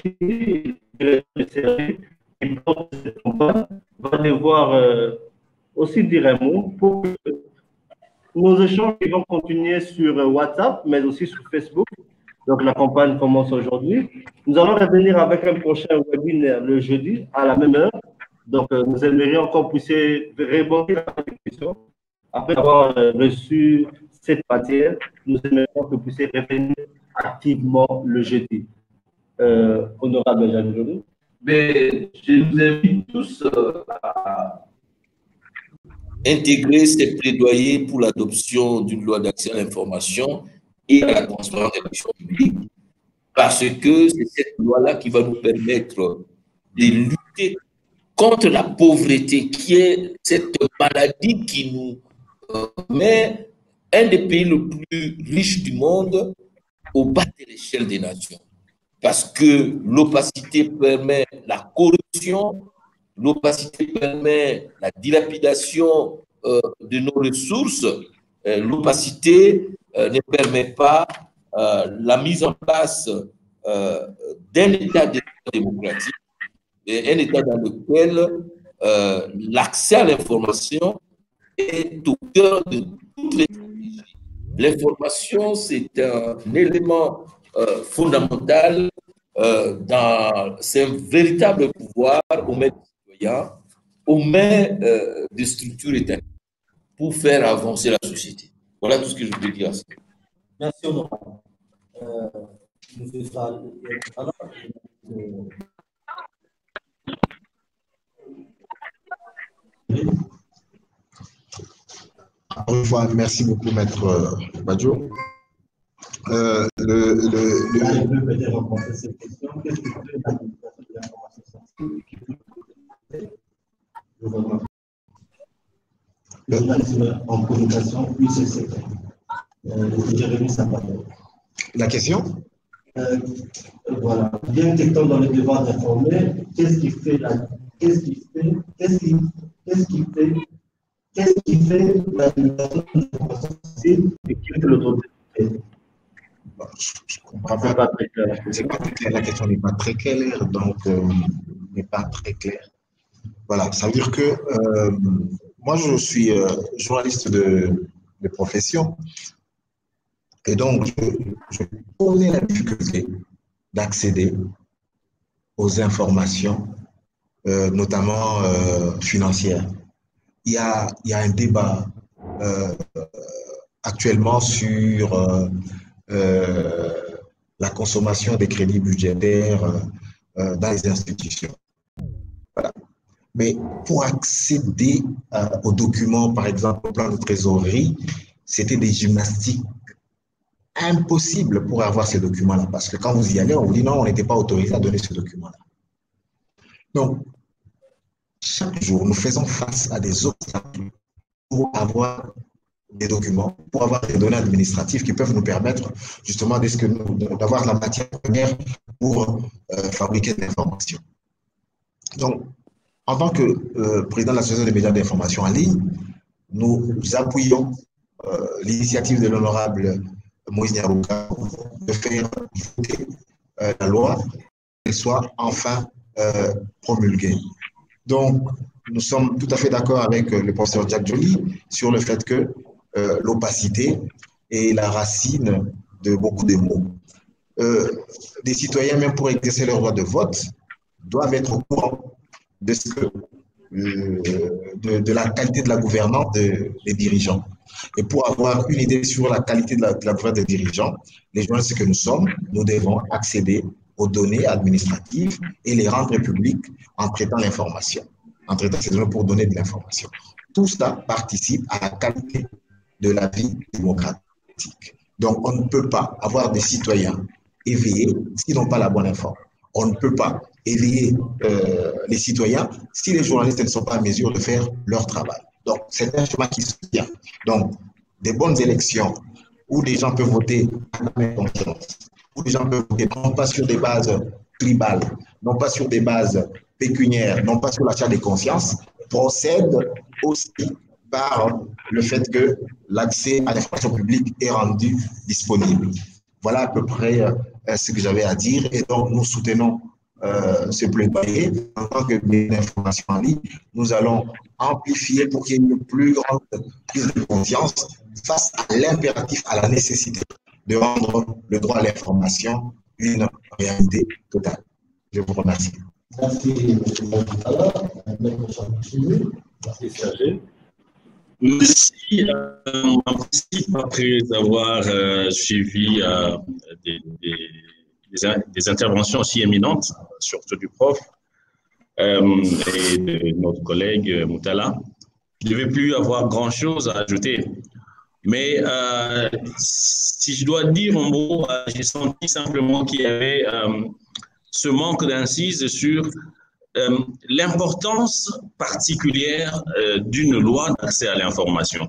va devoir euh, aussi dire un mot pour que nos échanges vont continuer sur WhatsApp, mais aussi sur Facebook. Donc, la campagne commence aujourd'hui. Nous allons revenir avec un prochain webinaire le jeudi à la même heure. Donc, euh, nous aimerions qu'on puisse répondre à la question. Après avoir euh, reçu cette matière, nous aimerions que vous puissiez revenir activement le jeudi. Euh, honorable Djadjoli. Mais je vous invite tous euh, à intégrer ces plaidoyers pour l'adoption d'une loi d'accès à l'information et à la transparence de l'action publique, parce que c'est cette loi-là qui va nous permettre de lutter contre la pauvreté, qui est cette maladie qui nous euh, met un des pays les plus riches du monde au bas de l'échelle des nations. Parce que l'opacité permet la corruption, l'opacité permet la dilapidation euh, de nos ressources, euh, l'opacité euh, ne permet pas euh, la mise en place euh, d'un état démocratique, et un état dans lequel euh, l'accès à l'information est au cœur de toutes les stratégies. L'information, c'est un élément euh, fondamental, euh, dans, c'est un véritable pouvoir aux mains des citoyens, aux mains euh, des structures étatiques pour faire avancer la société. Voilà tout ce que je peux dire. Merci, honorable. Euh, Monsieur Sall, Encore une fois, merci beaucoup, Maître Badjo. Euh, le, le, le... Je peux peut-être rencontrer cette question. Qu'est-ce que fait la communication de l'information sensible? Le journalisme en communication, puis c'est secret. Euh, Jérémy Sampato. La question? Euh, voilà. Bien qu'étant dans le devoir d'informer, qu'est-ce qui fait la, qu'est-ce qui fait, qu'est-ce qui, qu'est-ce qui fait, qu'est-ce qui fait la communication de l'information sensible et qui fait l'autorité? Bon, je ne comprends pas. pas très clair. Pas très clair. La question n'est pas très claire, donc euh, n'est pas très claire. Voilà, ça veut dire que euh, moi, je suis euh, journaliste de, de profession, et donc je, je connais la difficulté d'accéder aux informations, euh, notamment euh, financières. Il y a, il y a un débat euh, actuellement sur euh, euh, la consommation des crédits budgétaires euh, dans les institutions. Voilà. Mais pour accéder euh, aux documents, par exemple au plan de trésorerie, c'était des gymnastiques impossibles pour avoir ces documents-là, parce que quand vous y allez, on vous dit non, on n'était pas autorisé à donner ce document-là. Donc, chaque jour, nous faisons face à des obstacles pour avoir des documents, pour avoir des données administratives qui peuvent nous permettre justement d'avoir la matière première pour euh, fabriquer de l'information. Donc, en tant que euh, président de l'Association des médias d'information en ligne, nous appuyons euh, l'initiative de l'honorable Moïse Nyarugabo de faire voter euh, la loi, qu'elle soit enfin euh, promulguée. Donc, nous sommes tout à fait d'accord avec euh, le professeur Djadjoli sur le fait que euh, l'opacité est la racine de beaucoup de maux. Euh, des citoyens, même pour exercer leur droit de vote, doivent être au courant de, ce que, euh, de, de la qualité de la gouvernance de, des dirigeants. Et pour avoir une idée sur la qualité de la, de la gouvernance des dirigeants, les journalistes que nous sommes, nous devons accéder aux données administratives et les rendre publiques en traitant l'information, en traitant ces données pour donner de l'information. Tout cela participe à la qualité de la vie démocratique. Donc, on ne peut pas avoir des citoyens éveillés s'ils n'ont pas la bonne info. On ne peut pas éveiller euh, les citoyens si les journalistes ne sont pas en mesure de faire leur travail. Donc, c'est un chemin qui se tient. Donc, des bonnes élections où les gens peuvent voter à la même conscience, où les gens peuvent voter non pas sur des bases tribales, non pas sur des bases pécuniaires, non pas sur l'achat des consciences, procède aussi par le fait que l'accès à l'information publique est rendu disponible. Voilà à peu près euh, ce que j'avais à dire. Et donc, nous soutenons euh, ce plaidoyer. En tant que média d'information en ligne, nous allons amplifier pour qu'il y ait une plus grande prise de conscience face à l'impératif, à la nécessité de rendre le droit à l'information une réalité totale. Je vous remercie. Merci, Merci, Serge. Merci. Euh, en principe, après avoir euh, suivi euh, des, des, des, des interventions aussi éminentes, surtout du prof euh, et de notre collègue euh, Moutala, je ne devais plus avoir grand-chose à ajouter. Mais euh, si je dois dire un mot, euh, j'ai senti simplement qu'il y avait euh, ce manque d'incise sur euh, l'importance particulière euh, d'une loi d'accès à l'information.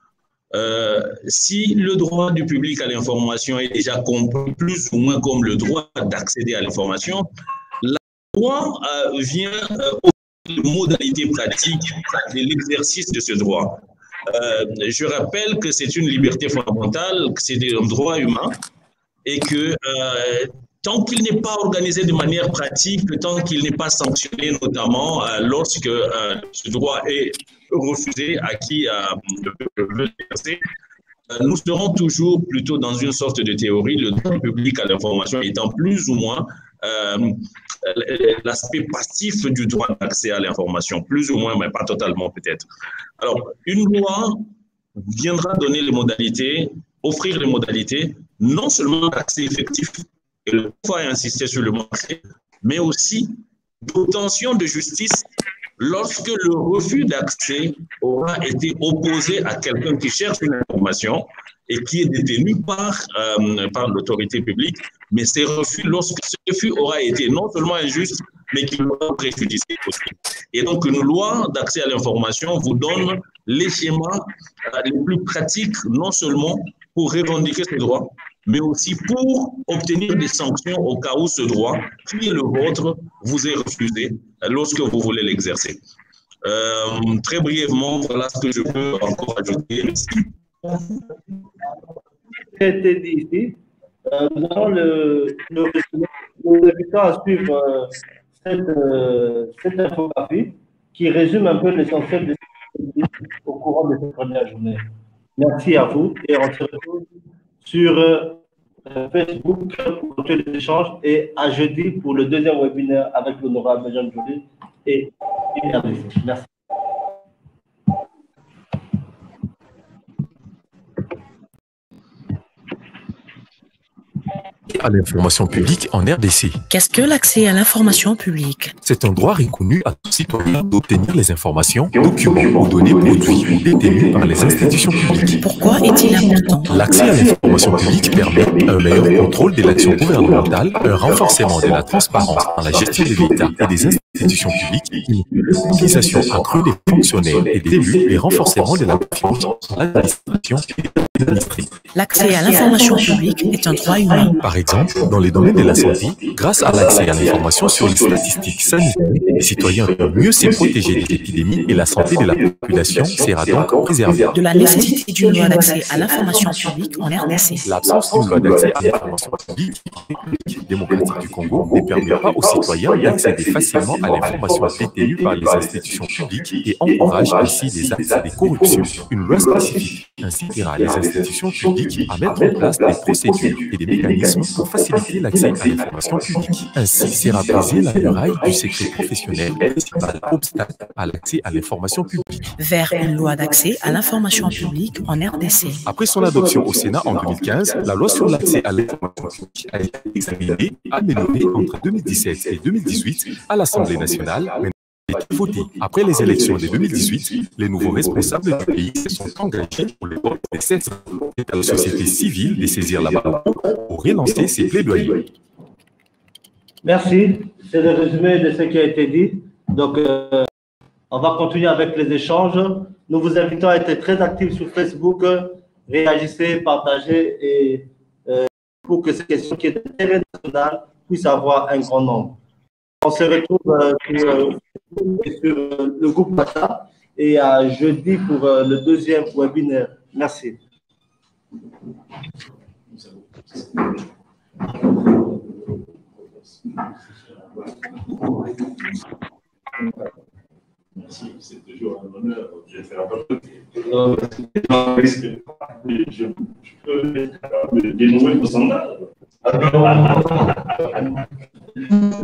Euh, si le droit du public à l'information est déjà compris plus ou moins comme le droit d'accéder à l'information, la loi euh, vient euh, aux modalités pratiques de l'exercice de ce droit. Euh, je rappelle que c'est une liberté fondamentale, que c'est un droit humain et que euh, tant qu'il n'est pas organisé de manière pratique, tant qu'il n'est pas sanctionné, notamment euh, lorsque euh, ce droit est refusé à qui euh, veut l'exercer, euh, nous serons toujours plutôt dans une sorte de théorie, le droit public à l'information étant plus ou moins euh, l'aspect passif du droit d'accès à l'information, plus ou moins, mais pas totalement peut-être. Alors, une loi viendra donner les modalités, offrir les modalités, non seulement d'accès effectif, et le faut insister sur le mot accès, mais aussi d'obtention de justice lorsque le refus d'accès aura été opposé à quelqu'un qui cherche une information et qui est détenu par, euh, par l'autorité publique, mais ces refus, lorsque ce refus aura été non seulement injuste, mais qui aura préjudicié aussi. Et donc, une loi d'accès à l'information vous donne les schémas euh, les plus pratiques, non seulement pour revendiquer ce droit, mais aussi pour obtenir des sanctions au cas où ce droit, qui est le vôtre, vous est refusé lorsque vous voulez l'exercer. Euh, très brièvement, voilà ce que je peux encore ajouter. Merci. Ce qui a été dit ici, euh, nous allons le, le, nous invitons à suivre euh, cette, euh, cette infographie qui résume un peu l'essentiel de ce qui est dit au courant de cette première journée. Merci à vous et on se retrouve sur euh, Facebook pour tous les échanges et à jeudi pour le deuxième webinaire avec l'honorable Jean Joly et R D C. Merci. À l'information publique en R D C. Qu'est-ce que l'accès à l'information publique? C'est un droit reconnu à tout citoyen d'obtenir les informations, documents ou données produits ou détenus par les institutions publiques. Pourquoi est-il important? L'accès à l'information publique permet un meilleur contrôle de l'action gouvernementale, un renforcement de la transparence dans la gestion de l'État et des institutions publiques, une utilisation accrue des fonctionnaires et des élus et renforcement de la confiance dans l'administration et des administrés. L'accès à l'information publique est un droit humain. Par exemple, dans les domaines de la santé, grâce à l'accès à l'information sur les statistiques sanitaires, les citoyens peuvent mieux se protéger des épidémies et la santé de la population sera donc préservée. De la nécessité d'une loi d'accès à l'information publique en R D C. L'absence d'une loi d'accès à l'information publique démocratique du Congo ne permet pas aux citoyens d'accéder facilement à l'information détenue par les institutions publiques et encourage ainsi des actes de corruption. Une loi spécifique incitera les institutions publiques à mettre en place des procédures et des mécanismes pour faciliter l'accès à l'information publique. Ainsi sera brisée la muraille du secret professionnel, principal obstacle à l'accès à l'information publique. Vers une loi d'accès à l'information publique en R D C. Après son adoption au Sénat en deux mille quinze, la loi sur l'accès à l'information publique a été examinée et améliorée entre deux mille dix-sept et deux mille dix-huit à l'Assemblée nationale, mais n'a pas été votée. Après les élections de deux mille dix-huit, les nouveaux responsables du pays se sont engagés pour le vote des sept ans. C'est à la société civile de saisir la balle pour relancer ses plaidoyers. Merci. C'est le résumé de ce qui a été dit. Donc, euh, on va continuer avec les échanges. Nous vous invitons à être très actifs sur Facebook. Réagissez, partagez et euh, pour que ces questions qui est d'intérêt national puissent avoir un grand nombre. On se retrouve euh, sur, euh, sur euh, le groupe WhatsApp et à jeudi pour euh, le deuxième webinaire. Merci. Merci, c'est toujours un honneur. Je vais faire un peu de je, je peux dénouer vos sandales.